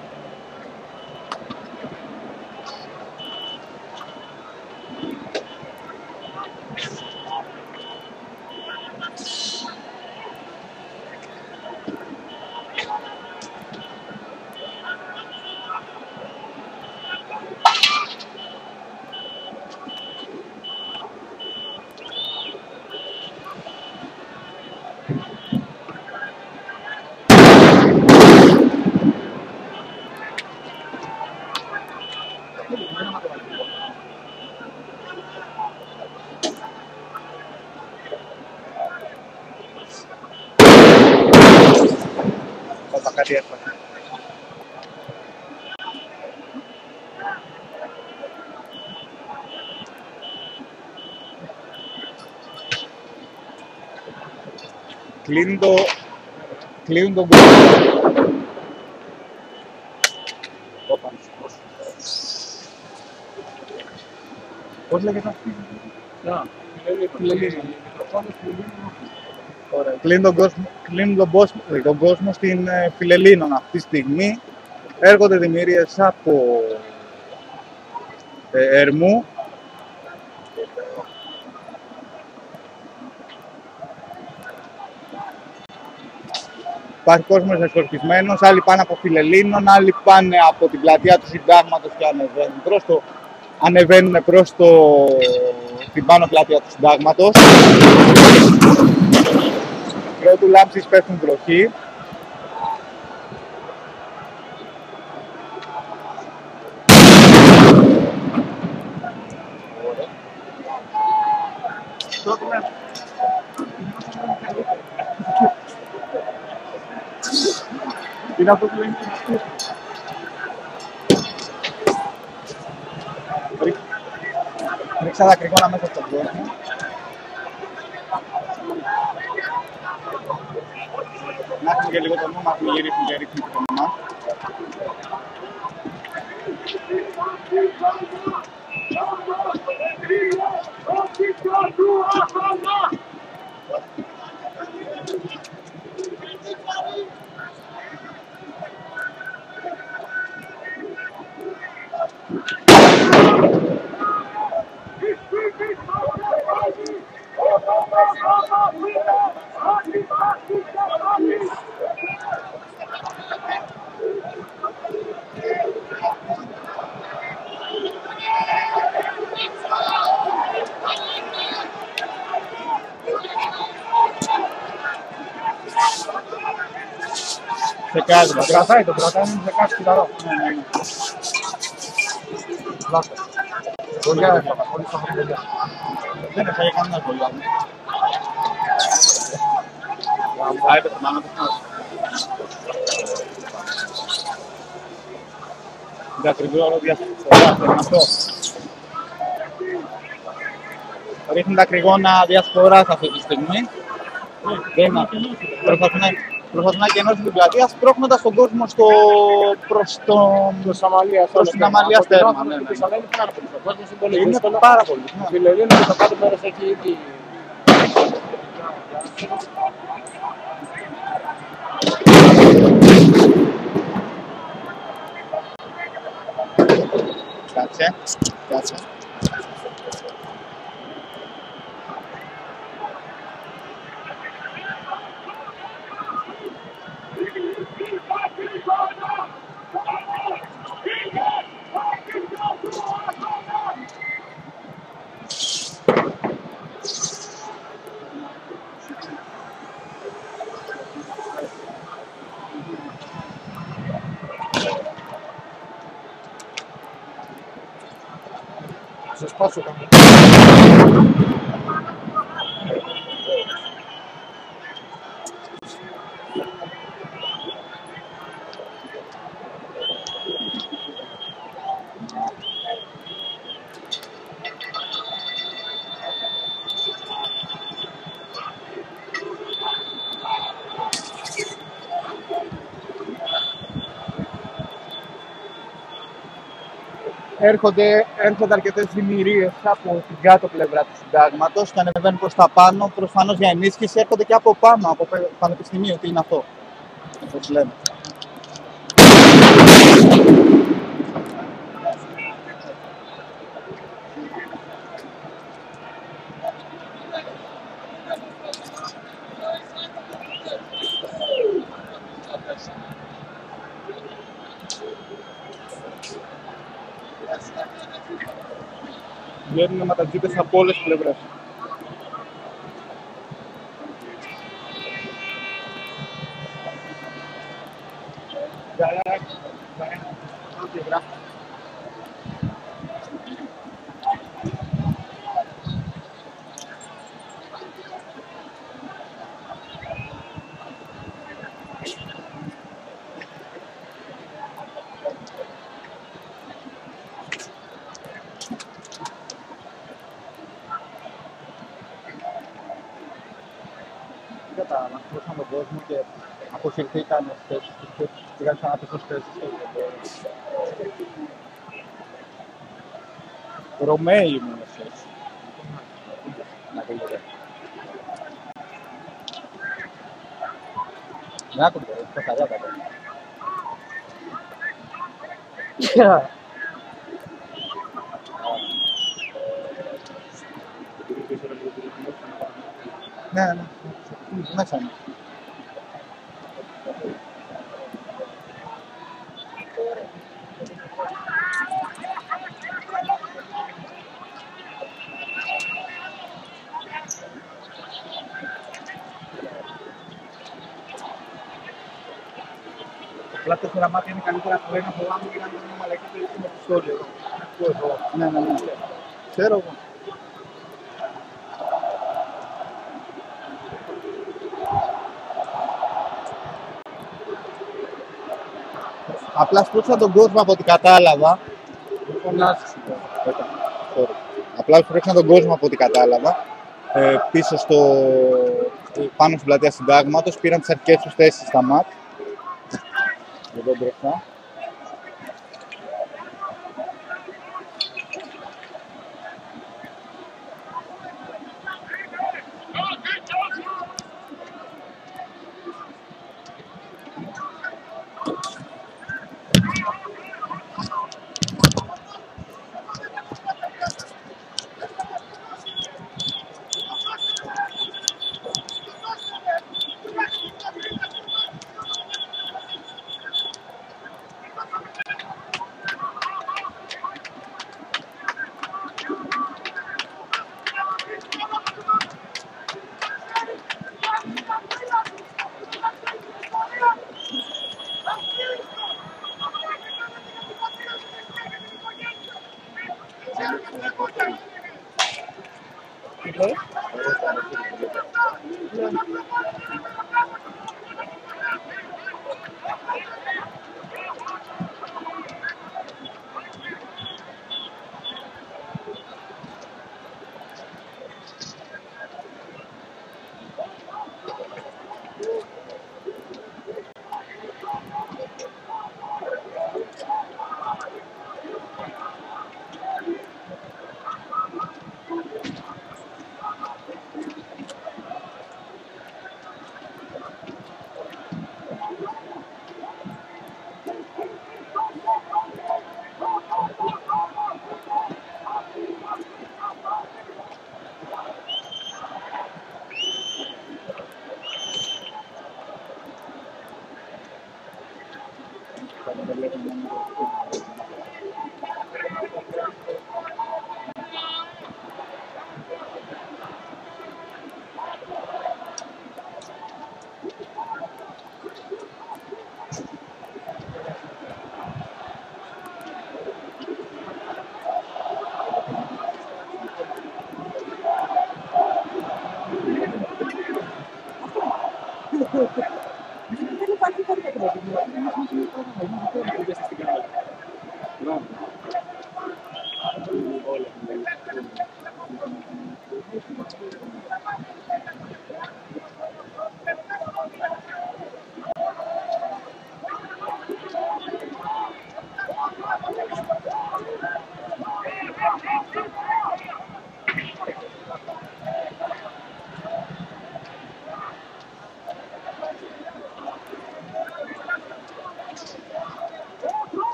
Κάτι έσπασε. Κλείνει το... κλείνει τον κόσμο. Πώς λέγεται αυτή? Κλείνει τον κόσμο, κλείνει τον κόσμο, τον κόσμο στην ε, Φιλελλήνων αυτή τη στιγμή. Έρχονται δημιουργίες από ε, Ερμού. Υπάρχει κόσμος εξορκισμένος, άλλοι πάνε από Φιλελλήνων, άλλοι πάνε από την πλατεία του Συντάγματος και ανεβαίνουν προς το, ανεβαίνουν προς το, την πάνω πλατεία του Συντάγματος. Πρώτου λάμψεις πέφτουν βροχή. Είναι αυτό που είναι ρίξα δακρυγόνα μέσα στον κόσμο. Να έχουμε και λίγο το νου μας, μην γυρίσουν και ρίχνουν το νου μας. Σε κάτι, το κρατάει, το κρατάει, είναι σε κάτι κυταρό. Λάθος. Βολιά έφαγα, πολύ σαφρή βολιά. Δεν έφαγε κανένα βολιά. Α, έπαιξε μάνα του. Δεν ακριβώς όλο διασπορά, θέλει αυτό. Ρίχνουν τα κρυγόνα διασποράς αυτή τη στιγμή. Προσπαθούν να κενώσουν την πλατεία, σπρώχνοντας τον κόσμο στο... προς το... προς την Αμαλία Στέρμα. Είναι πάρα πολύ. Η Φιλελλήνων και το κάτω μέρος έχει ήδη... Κάτσε, κάτσε. Σε σπάσω καμία. έρχονται, έρχονται αρκετές δημιουργίες από την κάτω πλευρά του συντάγματος και ανεβαίνουν προς τα πάνω, προφανώς για ενίσχυση, έρχονται και από πάνω, από πανεπιστημίο. Τι είναι αυτό, όπως λέμε. Βγαίνουν ματατζίδες από όλες τις πλευρές. Καταναστρώσαν τον κόσμο και αποσυρθήκαν στις θέσεις τους και πήγαν ξανά πίσω στις θέσεις τους. Ρωμαίοι ήμουν εσείς. Να πήγαινε. Με άκουγε, το χαριά τα πω. Ναι, ναι, μέσα είναι. Απλά τέσσερα μάτια είναι καλύτερα από ένα, φοβάμαι και να είναι μια μαλακή περίπτωση με πιστόλι εδώ. Ναι, ναι, ναι. Ξέρω εγώ. Απλά σπρώξαν τον κόσμο από ό,τι κατάλαβα. Απλά σπρώξαν τον κόσμο από ό,τι κατάλαβα. Ε, πίσω στο, πάνω στην πλατεία Συντάγματος, πήραν τις αρχικές τους θέσεις στα ΜΑΤ. Εδώ μπροστά.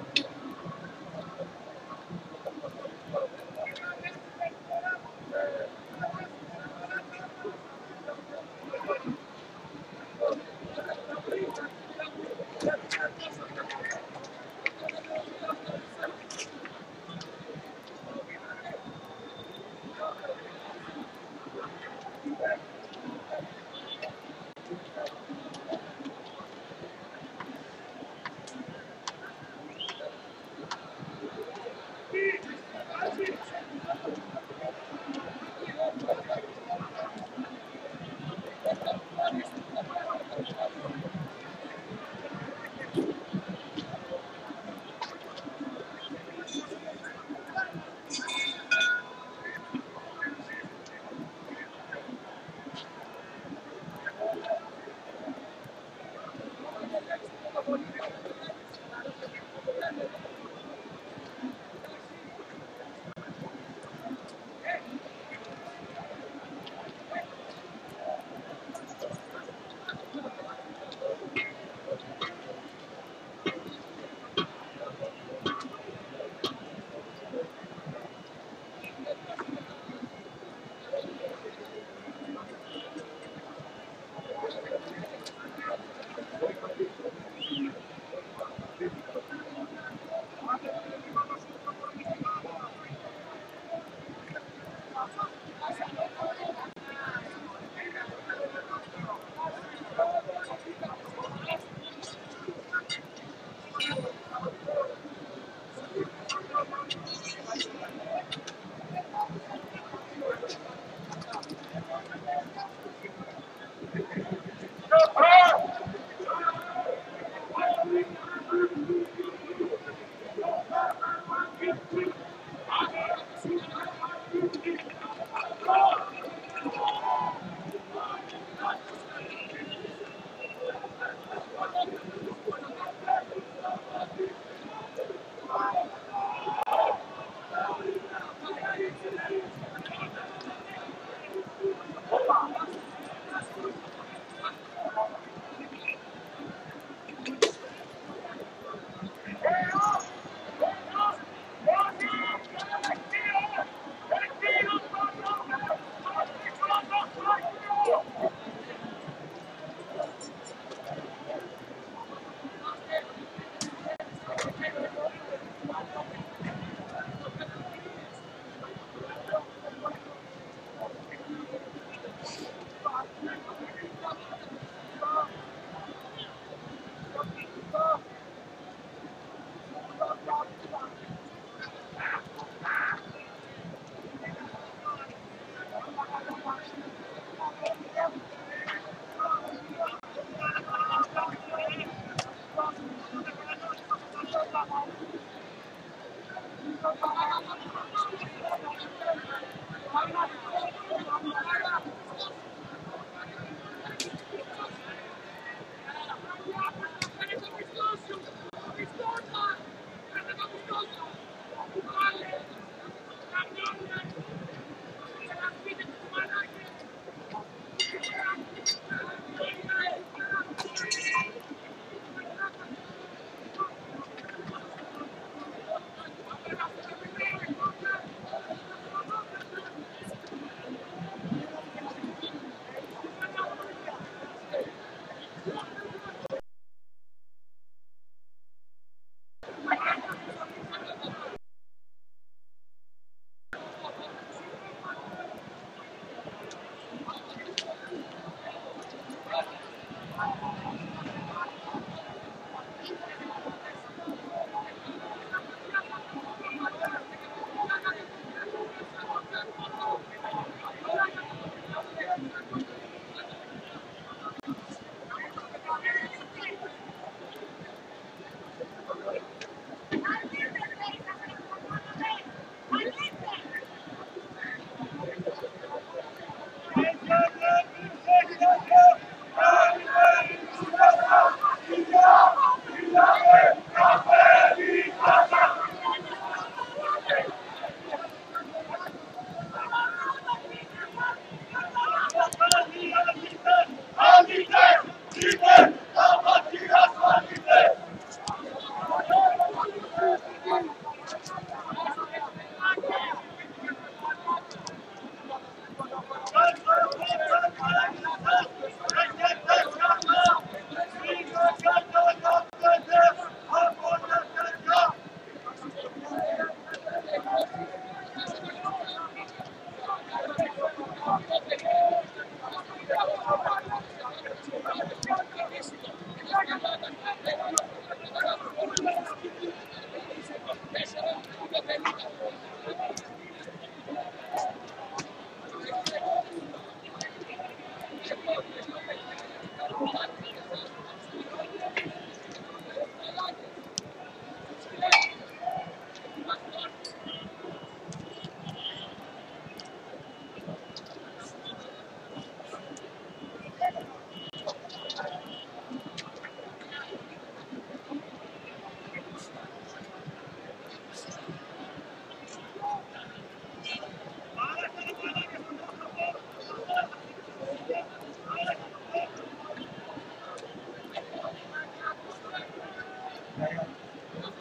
Thank you.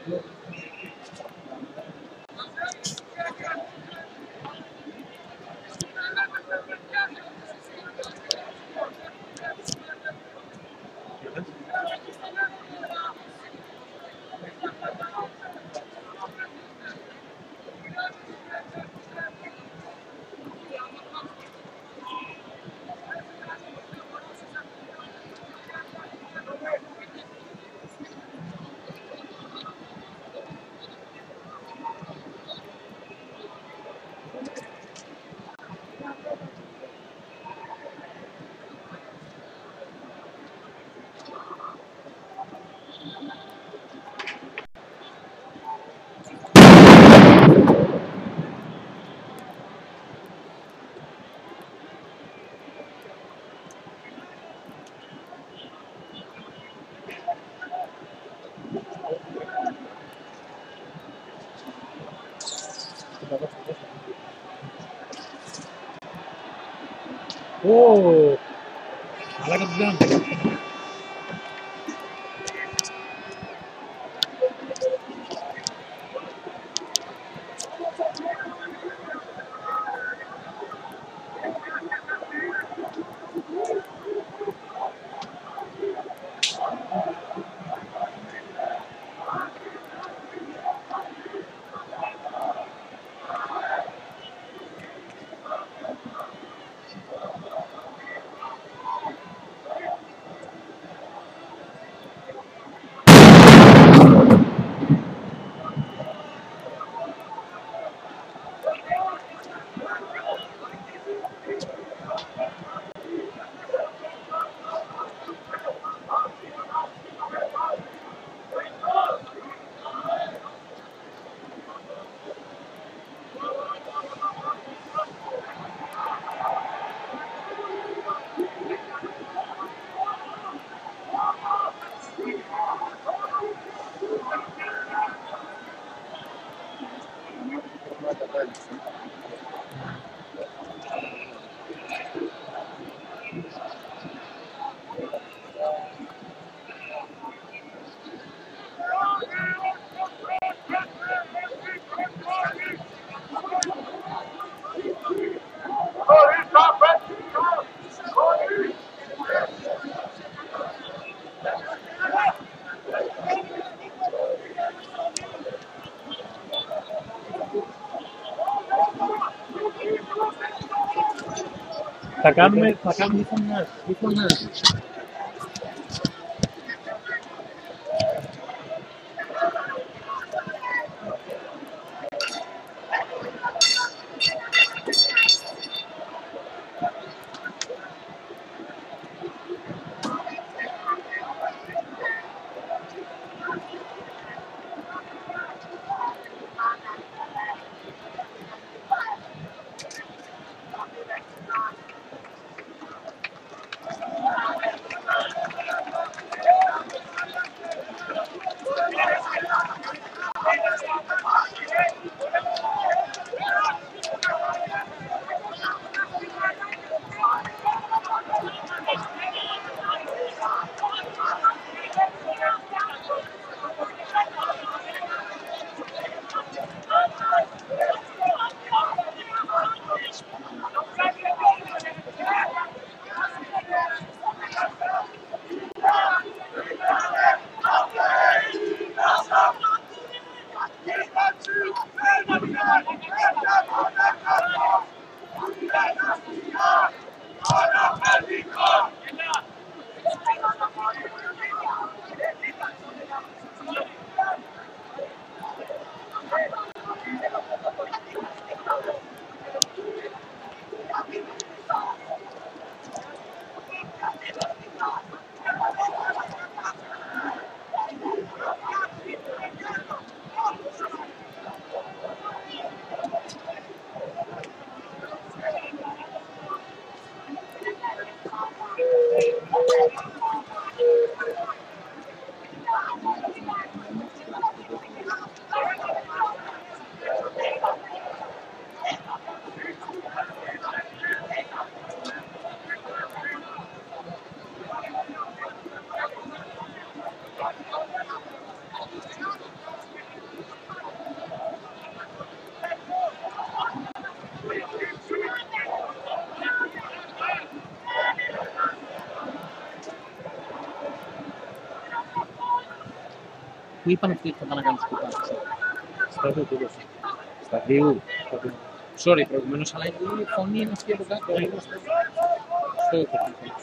Ω, αλλά και την κάνω. Θα κάνουμε, θα κάνουμε ήθονες, ήθονες. που είπαν αυτοί ότι θα πάνε να κάνουν σκουπάκι. Σταδίου του δώσου. Σταδίου. Sorry προηγουμένως, αλλά η φωνή είναι αυτή από κάτω. Είναι στο... στο ηχο.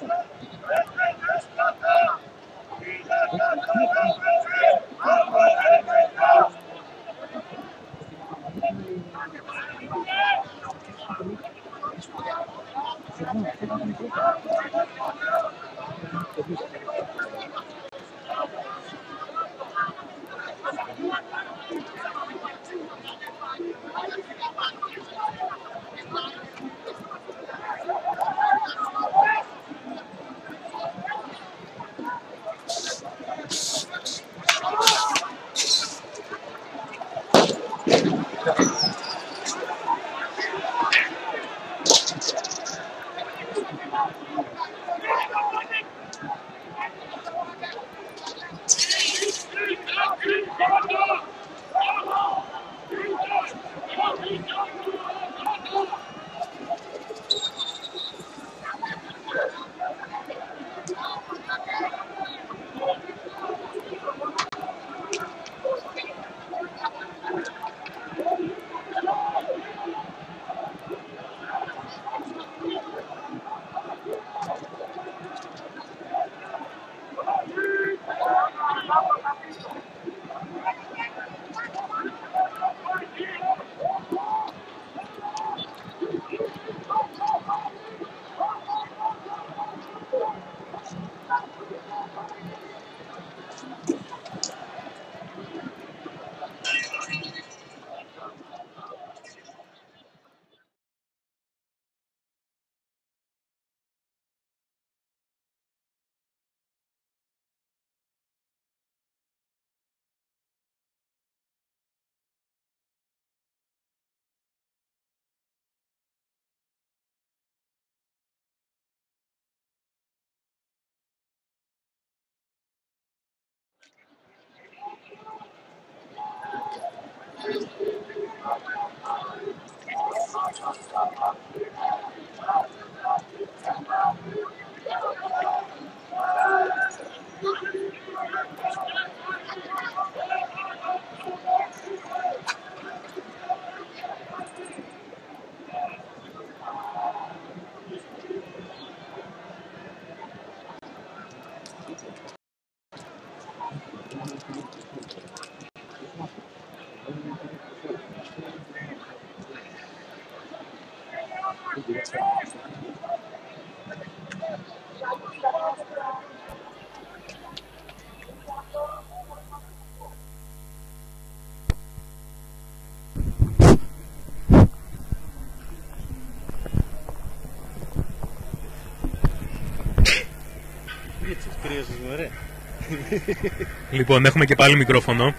Λοιπόν, έχουμε και πάλι μικρόφωνο.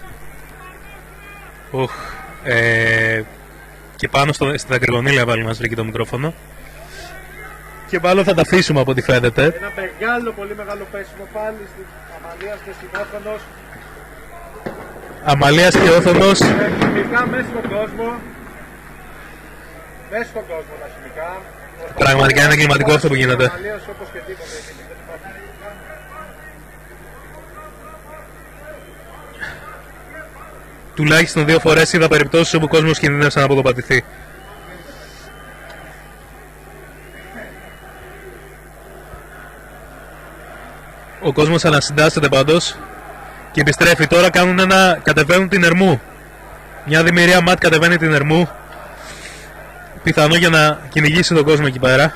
Οχ, ε, και πάνω στο, στη δακρυγονίλα πάλι μας βρήκε το μικρόφωνο. Και πάλι θα τα αφήσουμε από ό,τι φαίνεται. Ένα μεγάλο, πολύ μεγάλο πέσιμο πάλι στην Αμαλίας και στην Όθωνος. Αμαλίας και Όθωνος. Ε, χημικά μέσα στον κόσμο. Μέσα στον κόσμο τα χημικά. Πραγματικά είναι εγκληματικό αυτό που γίνεται. Αμαλίας όπως και τίποτε. Τουλάχιστον δύο φορές είδα περιπτώσεις όπου ο κόσμος κινδύνευσε να αποδοπατηθεί. Ο κόσμος ανασυντάσσεται πάντως και επιστρέφει. Τώρα κάνουν ένα... κατεβαίνουν την Ερμού. Μια δημιουργία ΜΑΤ κατεβαίνει την Ερμού. Πιθανό για να κυνηγήσει τον κόσμο εκεί πέρα.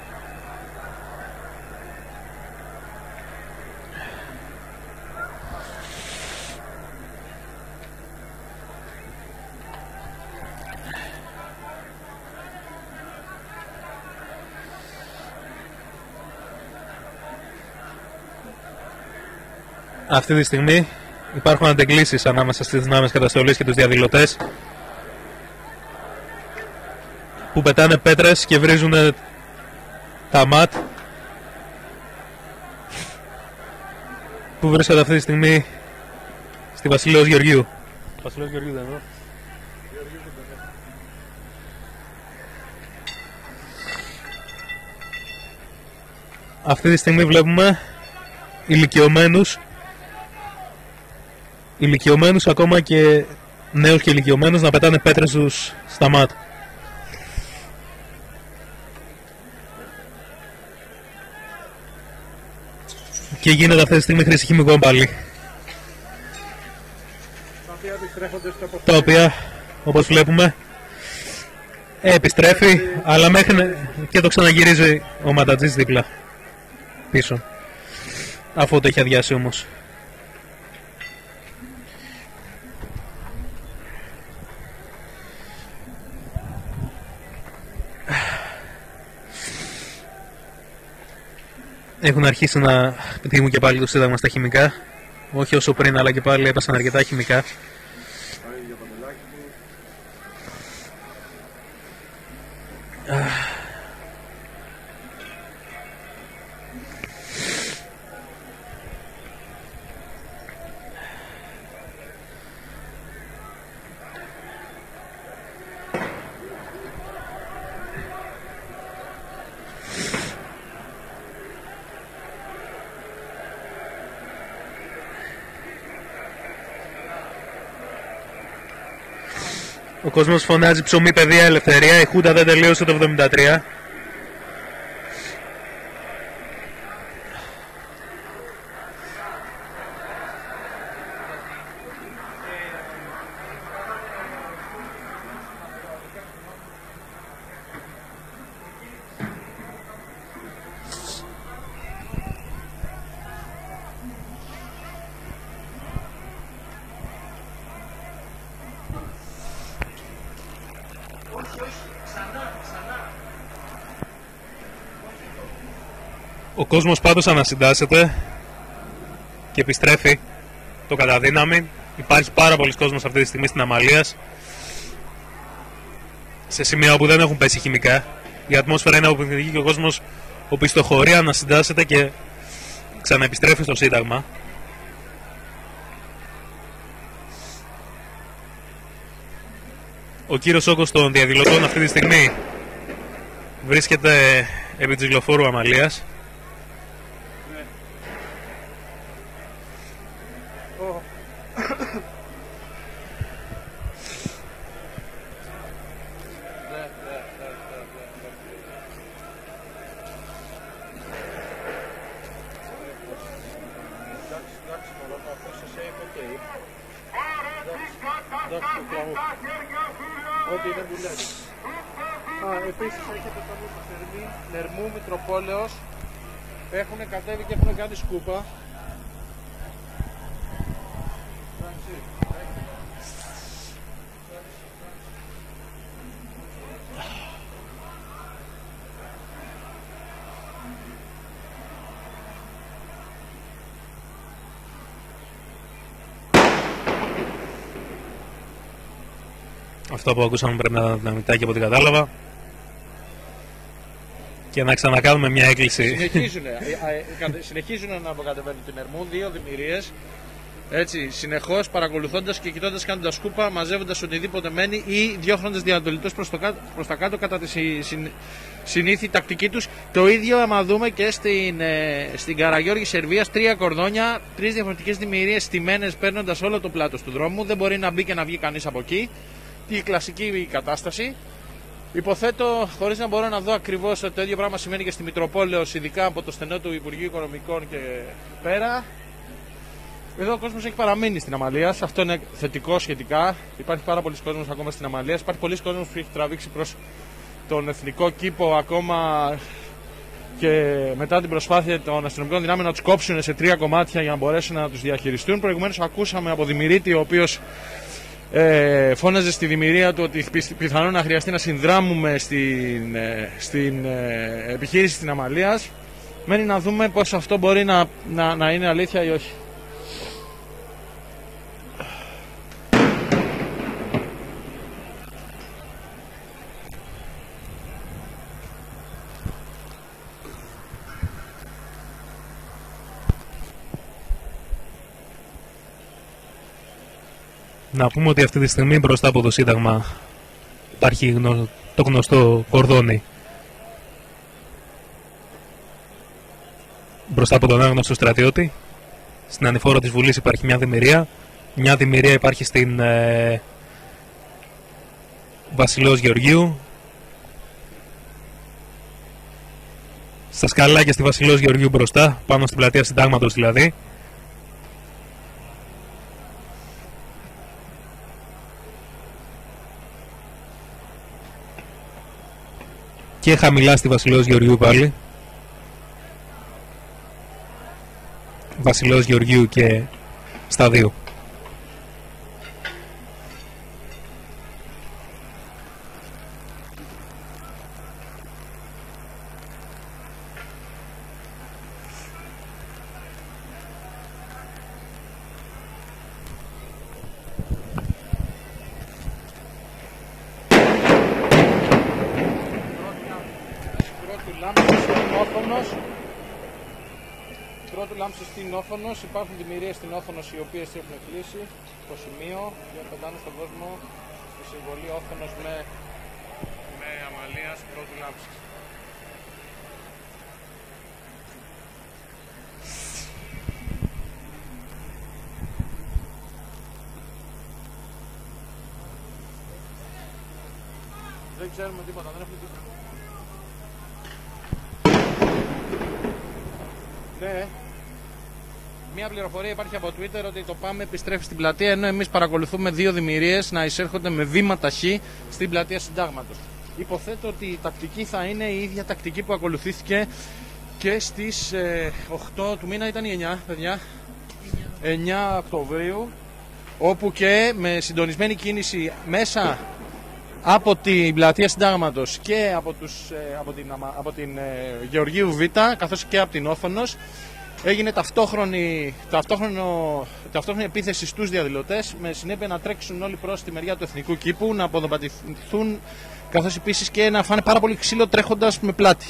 Αυτή τη στιγμή υπάρχουν αντεγκλήσεις ανάμεσα στις δυνάμεις καταστολής και τους διαδηλωτές που πετάνε πέτρες και βρίζουν τα ΜΑΤ που βρίσκονται αυτή τη στιγμή στη Βασιλέως Γεωργίου. Βασιλέως Γεωργίου δεν είναι. Αυτή τη στιγμή βλέπουμε ηλικιωμένους ηλικιωμένους, ακόμα και νέους και ηλικιωμένους, να πετάνε πέτρες τους στα μάτια. Και γίνεται αυτή τη στιγμή χρήση χημικών πάλι. Τα οποία, όπως βλέπουμε, επιστρέφει, αλλά μέχρι και το ξαναγυρίζει ο Ματατζής δίπλα πίσω, αφού το έχει αδειάσει όμως. Έχουν αρχίσει να πετύχουν και πάλι το σύνταγμα στα χημικά. Όχι όσο πριν, αλλά και πάλι έπεσαν αρκετά χημικά. Ο κόσμος φωνάζει ψωμί, παιδεία, ελευθερία. Η Χούντα δεν τελείωσε το εβδομήντα τρία. Ο κόσμος πάντως ανασυντάσσεται και επιστρέφει το καταδύναμη. Υπάρχει πάρα πολλοί κόσμος αυτή τη στιγμή στην Αμαλίας, σε σημεία όπου δεν έχουν πέσει χημικά. Η ατμόσφαιρα είναι αποπληκτική και ο κόσμος οπισθοχωρεί, ανασυντάσσεται και ξαναεπιστρέφει στο Σύνταγμα. Ο κύριος όγκος των διαδηλωτών αυτή τη στιγμή βρίσκεται επί της κυκλοφόρου Αμαλίας. Ό,τι είναι δουλεύει. Α, επίσης έχετε το Θερμή, Νερμού, Μητροπόλεως. Έχουν κατέβει και έχουν κάνει σκούπα. Αυτό που ακούσαμε πρέπει να ήταν δυναμητάκι από ό,τι κατάλαβα. Και να ξανακάνουμε μια έκκληση. Συνεχίζουν, συνεχίζουν να αποκατεβαίνουν την Ερμού, δύο δημιουργίες. Έτσι, συνεχώς παρακολουθώντας και κοιτώντας, κάνοντας σκούπα, μαζεύοντας οτιδήποτε μένει ή διώχνοντας διαδηλωτές προς, προς τα κάτω κατά τη συ, συ, συνήθη τακτική τους. Το ίδιο άμα δούμε και στην, ε, στην Καραγιώργη Σερβίας, τρία κορδόνια, τρεις διαφορετικές δημιουργίες στημένες παίρνοντας όλο το πλάτος του δρόμου. Δεν μπορεί να μπει και να βγει κανείς από εκεί. Η κλασική κατάσταση. Υποθέτω, χωρίς να μπορώ να δω ακριβώς, ότι το ίδιο πράγμα σημαίνει και στη Μητροπόλεως, ειδικά από το στενό του Υπουργείου Οικονομικών και πέρα. Εδώ ο κόσμος έχει παραμείνει στην Αμαλίας. Αυτό είναι θετικό σχετικά. Υπάρχει πάρα πολλοί κόσμος ακόμα στην Αμαλίας. Υπάρχει πολλοί κόσμος που έχει τραβήξει προς τον εθνικό κήπο ακόμα και μετά την προσπάθεια των αστυνομικών δυνάμεων να τους κόψουν σε τρία κομμάτια για να μπορέσουν να τους διαχειριστούν. Προηγουμένως ακούσαμε από Δημηρίτη, ο οποίος Ε, φώναζε στη δημιουργία του ότι πιθανόν να χρειαστεί να συνδράμουμε στην, ε, στην ε, επιχείρηση στην Αμαλίας. Μένει να δούμε πως αυτό μπορεί να, να, να είναι αλήθεια ή όχι. Να πούμε ότι αυτή τη στιγμή μπροστά από το Σύνταγμα υπάρχει το γνωστό κορδόνι. Μπροστά από τον άγνωστο στρατιώτη. Στην ανηφόρο της Βουλής υπάρχει μια δημιουργία. Μια δημιουργία υπάρχει στην ε, Βασιλός Γεωργίου. Στα σκαλάκια στη Βασιλός Γεωργίου μπροστά, πάνω στην πλατεία Συντάγματος δηλαδή. Και χαμηλά στη Βασιλός Γεωργίου πάλι. Βασιλός Γεωργίου και Σταδίου. Πρώτου λάμψη στην Όθωνος, υπάρχουν δημιουργίες στην Όθωνος οι οποίες έχουν κλείσει στο σημείο για να πετάνε στον κόσμο στη συμβολή Όθωνος με, με αμαλίας πρώτου λάμψης. Δεν ξέρουμε τίποτα, δεν έχουμε τίποτα. Ναι. Μια πληροφορία υπάρχει από Twitter ότι το ΠΑΜ επιστρέφει στην πλατεία, ενώ εμείς παρακολουθούμε δύο δημιουργίες να εισέρχονται με βήμα ταχύ στην πλατεία Συντάγματος. Υποθέτω ότι η τακτική θα είναι η ίδια τακτική που ακολουθήθηκε και στις ε, οκτώ του μήνα, ήταν η εννιά, παιδιά. εννιά Οκτωβρίου, όπου και με συντονισμένη κίνηση μέσα από την πλατεία Συντάγματος και από, τους, ε, από την, από την ε, Γεωργίου Β, καθώς και από την Όθωνος, έγινε ταυτόχρονη, ταυτόχρονο, ταυτόχρονη επίθεση στους διαδηλωτές, με συνέπεια να τρέξουν όλοι προς τη μεριά του εθνικού κήπου, να αποδοπατηθούν, καθώς επίσης και να φάνε πάρα πολύ ξύλο τρέχοντας με πλάτη.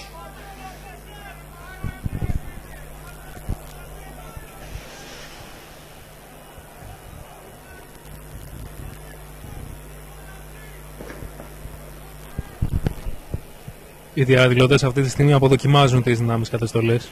Οι διαδηλωτές αυτή τη στιγμή αποδοκιμάζουν τις δυνάμεις καταστολές.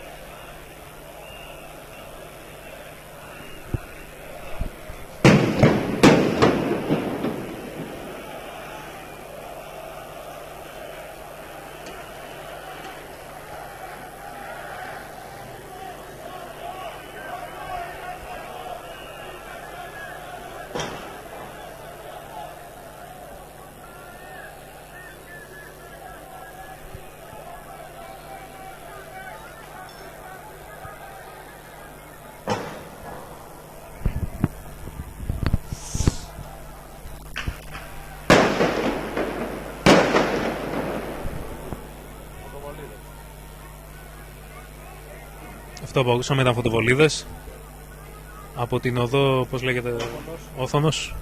Αυτό που ακούσαμε ήταν φωτοβολίδες από την οδό, πώς λέγεται, Όθωνος.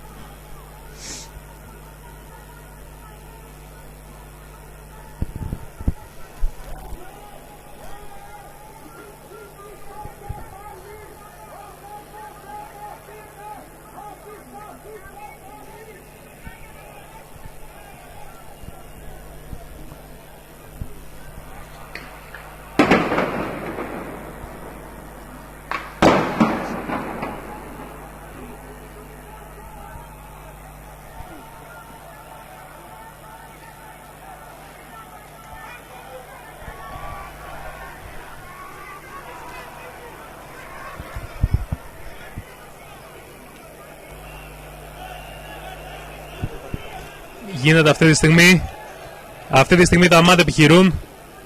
Γίνεται αυτή τη στιγμή. Αυτή τη στιγμή τα ΜΑΤ επιχειρούν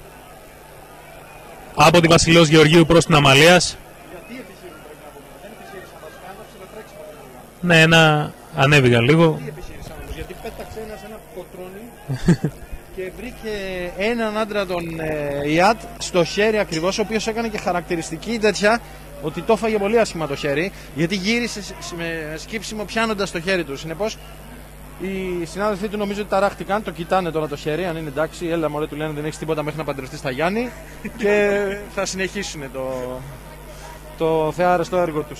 από τη Βασιλός Γεωργίου προς την Αμαλίας. Γιατί επιχειρούν, πρέπει να πούμε, δεν επιχείρησαν βασικά, να ψηλοτρέξουμε. Ναι, ένα ανέβηκαν λίγο. Γιατί επιχείρησαν όμως, γιατί πέταξε ένας ένα κοτρόνι και βρήκε έναν άντρα τον ε, ΙΑΤ στο χέρι ακριβώς, ο οποίος έκανε και χαρακτηριστική τέτοια, ότι το έφαγε πολύ άσχημα το χέρι, γιατί γύρισε με σκύψιμο πιάνοντας το χέρι του. Συνεπώς, οι συνάδελφοί του νομίζω ότι ταράχτηκαν, το κοιτάνε τώρα το χέρι, αν είναι εντάξει. Έλα μωρέ, του λένε δεν έχεις τίποτα μέχρι να παντρευτείς στα Γιάννη και θα συνεχίσουν το, το θεάρεστο έργο τους.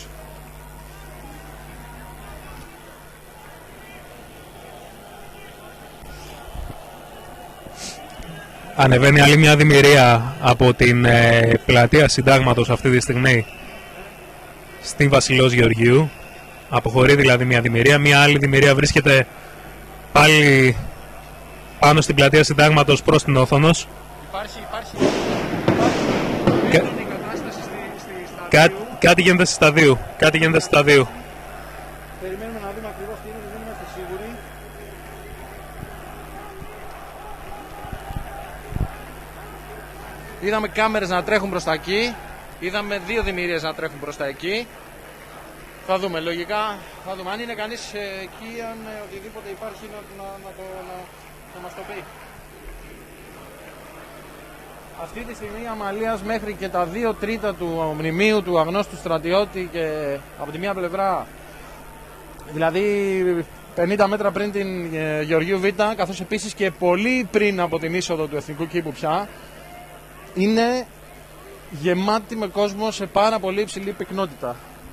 Ανεβαίνει άλλη μια δημιουργία από την ε, πλατεία Συντάγματος αυτή τη στιγμή στην Βασιλός Γεωργίου. Αποχωρεί δηλαδή μια δημιουργία, μια άλλη δημιουργία βρίσκεται πάλι πάνω στην πλατεία Συντάγματος προς την Όθωνος. Υπάρχει, υπάρχει, Κα... υπάρχει κατάσταση στη, στη Κά... Κάτι γίνεται στη Σταδίου. Κάτι γίνεται στη Σταδίου. Περιμένουμε να δούμε ακριβώς τι είναι, δεν είμαστε σίγουροι. Είδαμε κάμερες να τρέχουν προς τα εκεί. Είδαμε δύο δημιουργίες να τρέχουν προς τα εκεί. Θα δούμε, λογικά, θα δούμε. Αν είναι κανείς ε, εκεί, αν ε, οτιδήποτε υπάρχει να, να, να, το, να, να μας το πει. Αυτή τη στιγμή Αμαλίας μέχρι και τα δύο τρίτα του μνημείου του αγνώστου στρατιώτη και από τη μία πλευρά, δηλαδή πενήντα μέτρα πριν την ε, Γεωργίου Β, καθώς επίσης και πολύ πριν από την είσοδο του Εθνικού Κήπου πια, είναι γεμάτη με κόσμο σε πάρα πολύ υψηλή πυκνότητα.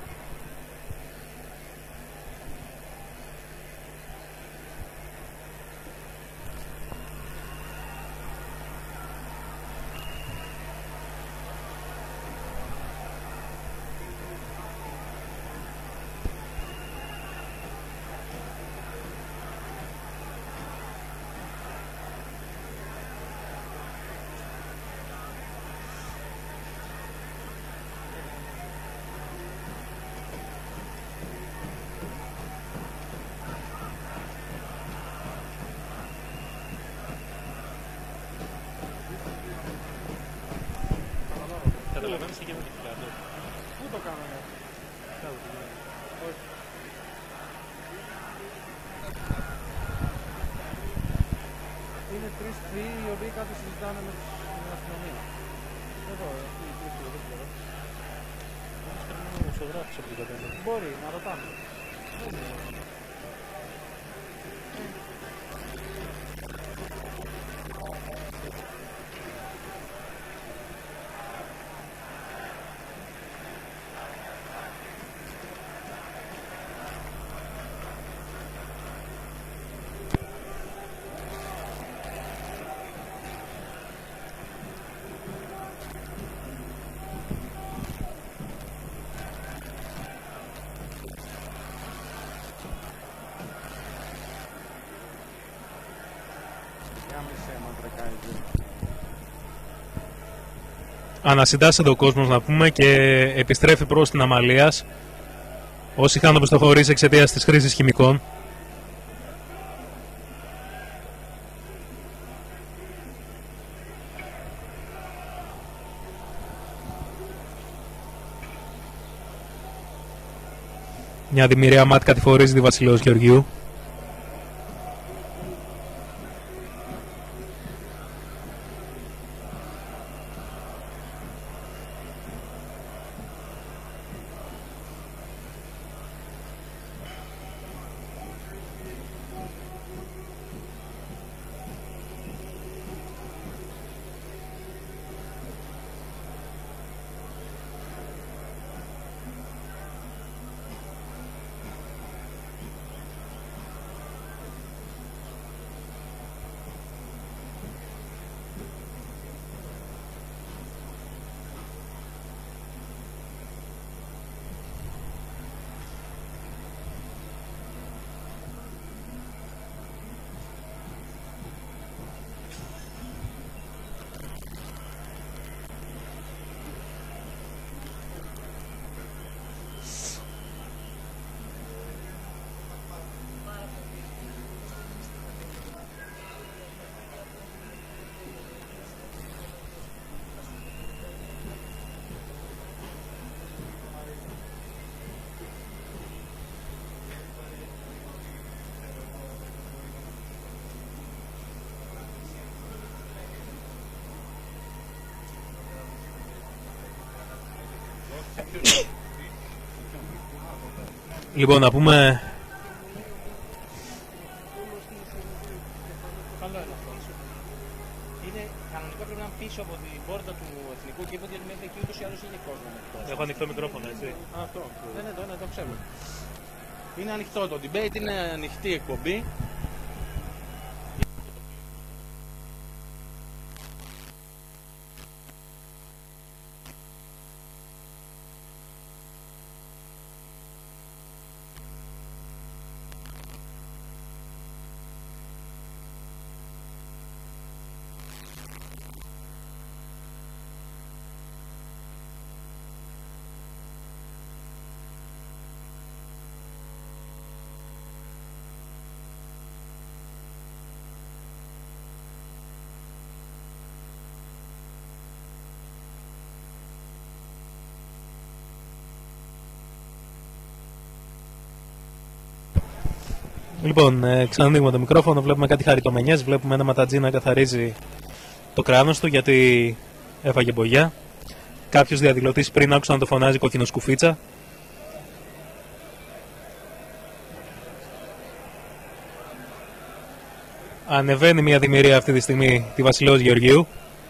Πού το κάνανε? Είναι τρεις θείοι οι οποίοι κάτι συζητάνε με την αστυνομία. Εδώ, αυτοί οι τρεις θείοι, δεν ξέρω. Μπορεί, να ρωτάμε. Ανασυντάσσεται ο κόσμος, να πούμε, και επιστρέφει προς την Αμαλίας. Όσοι είχαν οπισθοχωρήσει εξαιτίας της χρήσης χημικών. Μια δημιουργία μάτι κατηφορίζει τη Βασιλέως Γεωργίου. Λοιπόν, να πούμε... Είναι κανονικά πρέπει να είναι πίσω από την πόρτα του Εθνικού Κήπου, γιατί μέχρι εκεί ούτως ή άλλως είχε κόσμο. Έχω ανοιχτό μικρόφωνο, έτσι. Α, αυτό. Δεν είναι το ένα, το ξέρω. Είναι ανοιχτό το debate, είναι ανοιχτή εκπομπή. Λοιπόν, ε, ξανανοίγουμε το μικρόφωνο, βλέπουμε κάτι χαριτομενιές, βλέπουμε ένα ματατζή να καθαρίζει το κράνος του γιατί έφαγε μπογιά. Κάποιος διαδηλωτής πριν άκουσα να το φωνάζει κοκκινοσκουφίτσα. Ανεβαίνει μια δημιουργία αυτή τη στιγμή τη Βασιλέως Γεωργίου.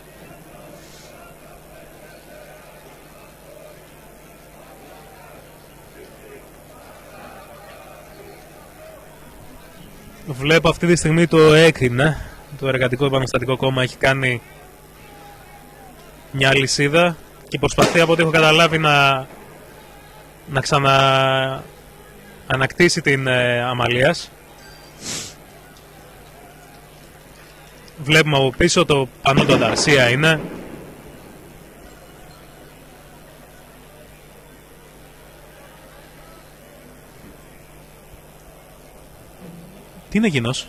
Βλέπω αυτή τη στιγμή το ΕΚΡΙΝ, το Εργατικό Επαναστατικό Κόμμα, έχει κάνει μια λυσίδα και προσπαθεί από ό,τι έχω καταλάβει να, να ξαναανακτήσει την ε, Αμαλίας. Βλέπουμε από πίσω το πανό του Ανταρσία είναι. Τι είναι εκείνος?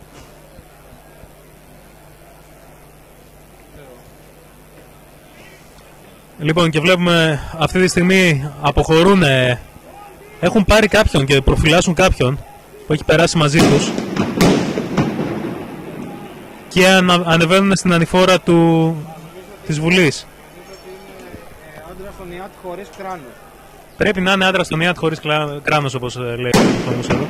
Λοιπόν, και βλέπουμε αυτή τη στιγμή αποχωρούν, έχουν πάρει κάποιον και προφυλάσσουν κάποιον που έχει περάσει μαζί τους και ανα, ανεβαίνουν στην ανηφόρα του, της Βουλής. Άντρας στον ΙΑΤ χωρίς κράνος. Πρέπει να είναι άντρας στον ΙΑΤ χωρίς κράνος, όπως λέει το μουσείο.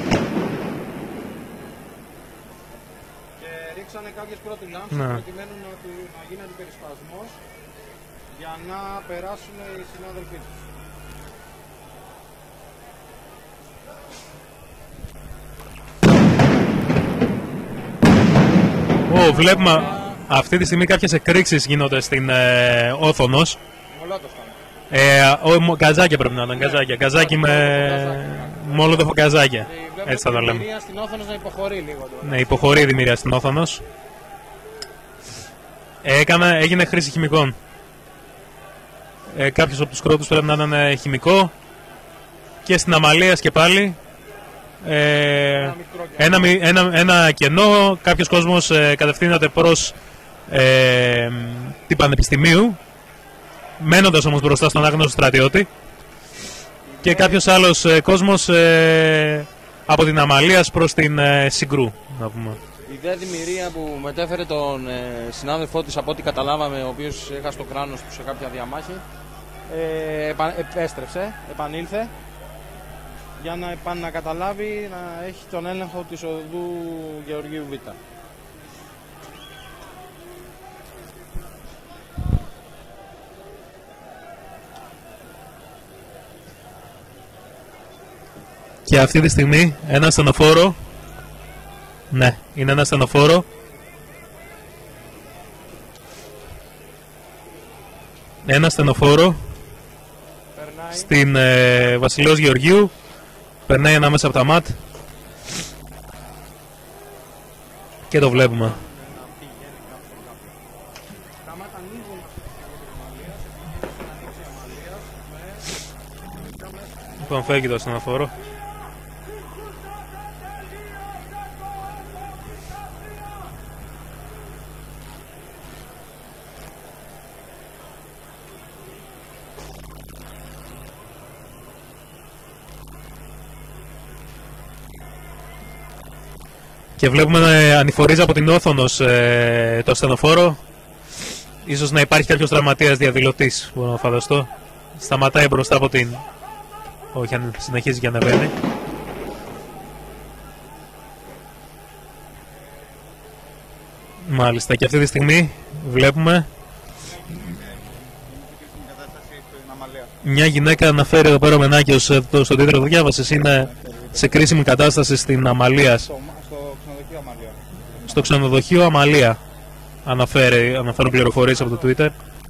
Ρίξανε κάποιες πρώτη λάμψη προκειμένου να, του, να γίνει αντιπερισπασμός για να περάσουν οι συνάδελφοί τους. Ω, βλέπουμε αυτή τη στιγμή κάποιες εκρήξεις γίνονται στην ε, Όθωνος. Ε, ο, γκαζάκια πρέπει να ήταν, γκαζάκια. Γκαζάκι με μόλοτοφο γκαζάκια. Έτσι θα το λέμε. Η στην Όθωνος να υποχωρεί λίγο. Ναι, υποχωρεί η δημιουργία στην Όθωνος. Έκανα, έγινε χρήση χημικών. Ε, κάποιος από τους κρότους πρέπει να ήταν χημικό. Και στην Αμαλίας και πάλι. Ε, ένα, ένα, ένα κενό, κάποιος κόσμος ε, κατευθύνεται προς ε, την Πανεπιστημίου, μένοντας όμως μπροστά στον άγνωστο στρατιώτη, και κάποιος άλλος ε, κόσμος ε, από την Αμαλίας προς την ε, Συγκρού, να πούμε. Η δε δημιουργία που μετέφερε τον ε, συνάδελφό της, από ό,τι καταλάβαμε, ο οποίος έχασε το κράνος του σε κάποια διαμάχη, ε, επα, επέστρεψε, επανήλθε για να επανακαταλάβει, να έχει τον έλεγχο της οδού Γεωργίου Β. Και αυτή τη στιγμή ένα ασθενοφόρο, ναι, είναι ένα ασθενοφόρο, ένα ασθενοφόρο περνάει στην ε, Βασιλέως Γεωργίου, περνάει ανάμεσα από τα ΜΑΤ και το βλέπουμε. Λοιπόν, φεύγει το ασθενοφόρο. Και βλέπουμε να ανηφορίζει από την Όθωνος ε, το ασθενοφόρο. Ίσως να υπάρχει κάποιος τραυματίας διαδηλωτής, μπορώ να φανταστώ. Σταματάει μπροστά από την... Όχι, αν συνεχίζει και ανεβαίνει. Μάλιστα, και αυτή τη στιγμή βλέπουμε μια γυναίκα αναφέρει εδώ πέρα ο Μενάκιος στο τίτλο που διάβασες, είναι σε κρίσιμη κατάσταση στην Αμαλία. Στο ξενοδοχείο Αμαλία αναφέρει, αναφέρουν πληροφορίες από το Twitter.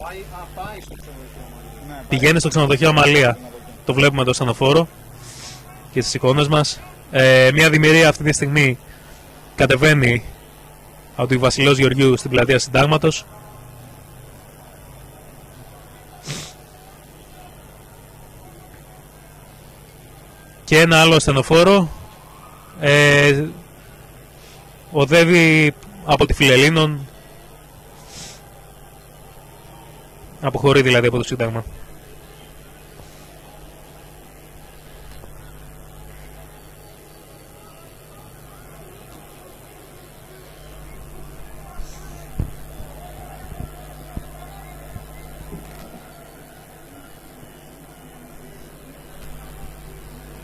Πηγαίνει στο ξενοδοχείο Αμαλία. Το βλέπουμε εδώ στον φόρο και στις εικόνες μας. Ε, μια δημιουργία αυτή τη στιγμή κατεβαίνει από τη Βασιλέως Γεωργίου στην πλατεία Συντάγματος. Και ένα άλλο ασθενοφόρο ε, οδεύει από τη Φιλελλήνων, αποχωρεί δηλαδή από το Σύνταγμα.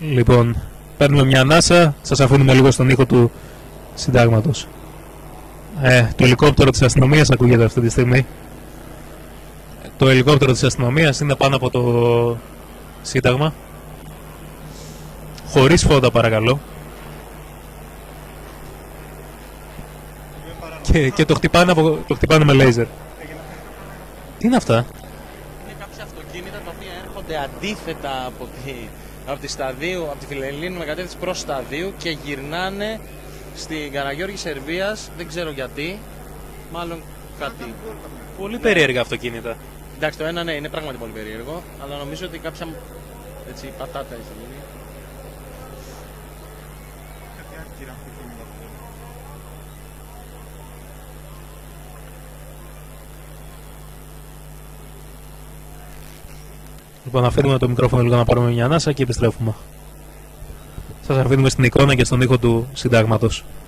Λοιπόν, παίρνουμε μια ανάσα, σας αφήνουμε λίγο στον ήχο του συντάγματος. Ε, το ελικόπτερο της αστυνομίας ακούγεται αυτή τη στιγμή. Το ελικόπτερο της αστυνομίας είναι πάνω από το Σύνταγμα. Χωρίς φώτα παρακαλώ. Και, και το, χτυπάνε από, το χτυπάνε με λέιζερ. Τι είναι αυτά? Είναι κάποια αυτοκίνητα τα οποία έρχονται αντίθετα από τη, από τη, σταδίου, από τη Φιλελλήνου με κατεύθυνση προς σταδίου και γυρνάνε στην Καραγιώργη Σερβίας, δεν ξέρω γιατί, μάλλον κάτι. Πολύ περίεργα αυτοκίνητα. Εντάξει, το ένα ναι, είναι πράγματι πολύ περίεργο, αλλά νομίζω ότι κάποια έτσι, πατάτα έχει γίνει. Λοιπόν, αφήνουμε το μικρόφωνο λίγο να πάρουμε μια ανάσα και επιστρέφουμε. Σας αφήνουμε στην εικόνα και στον ήχο του συντάγματος.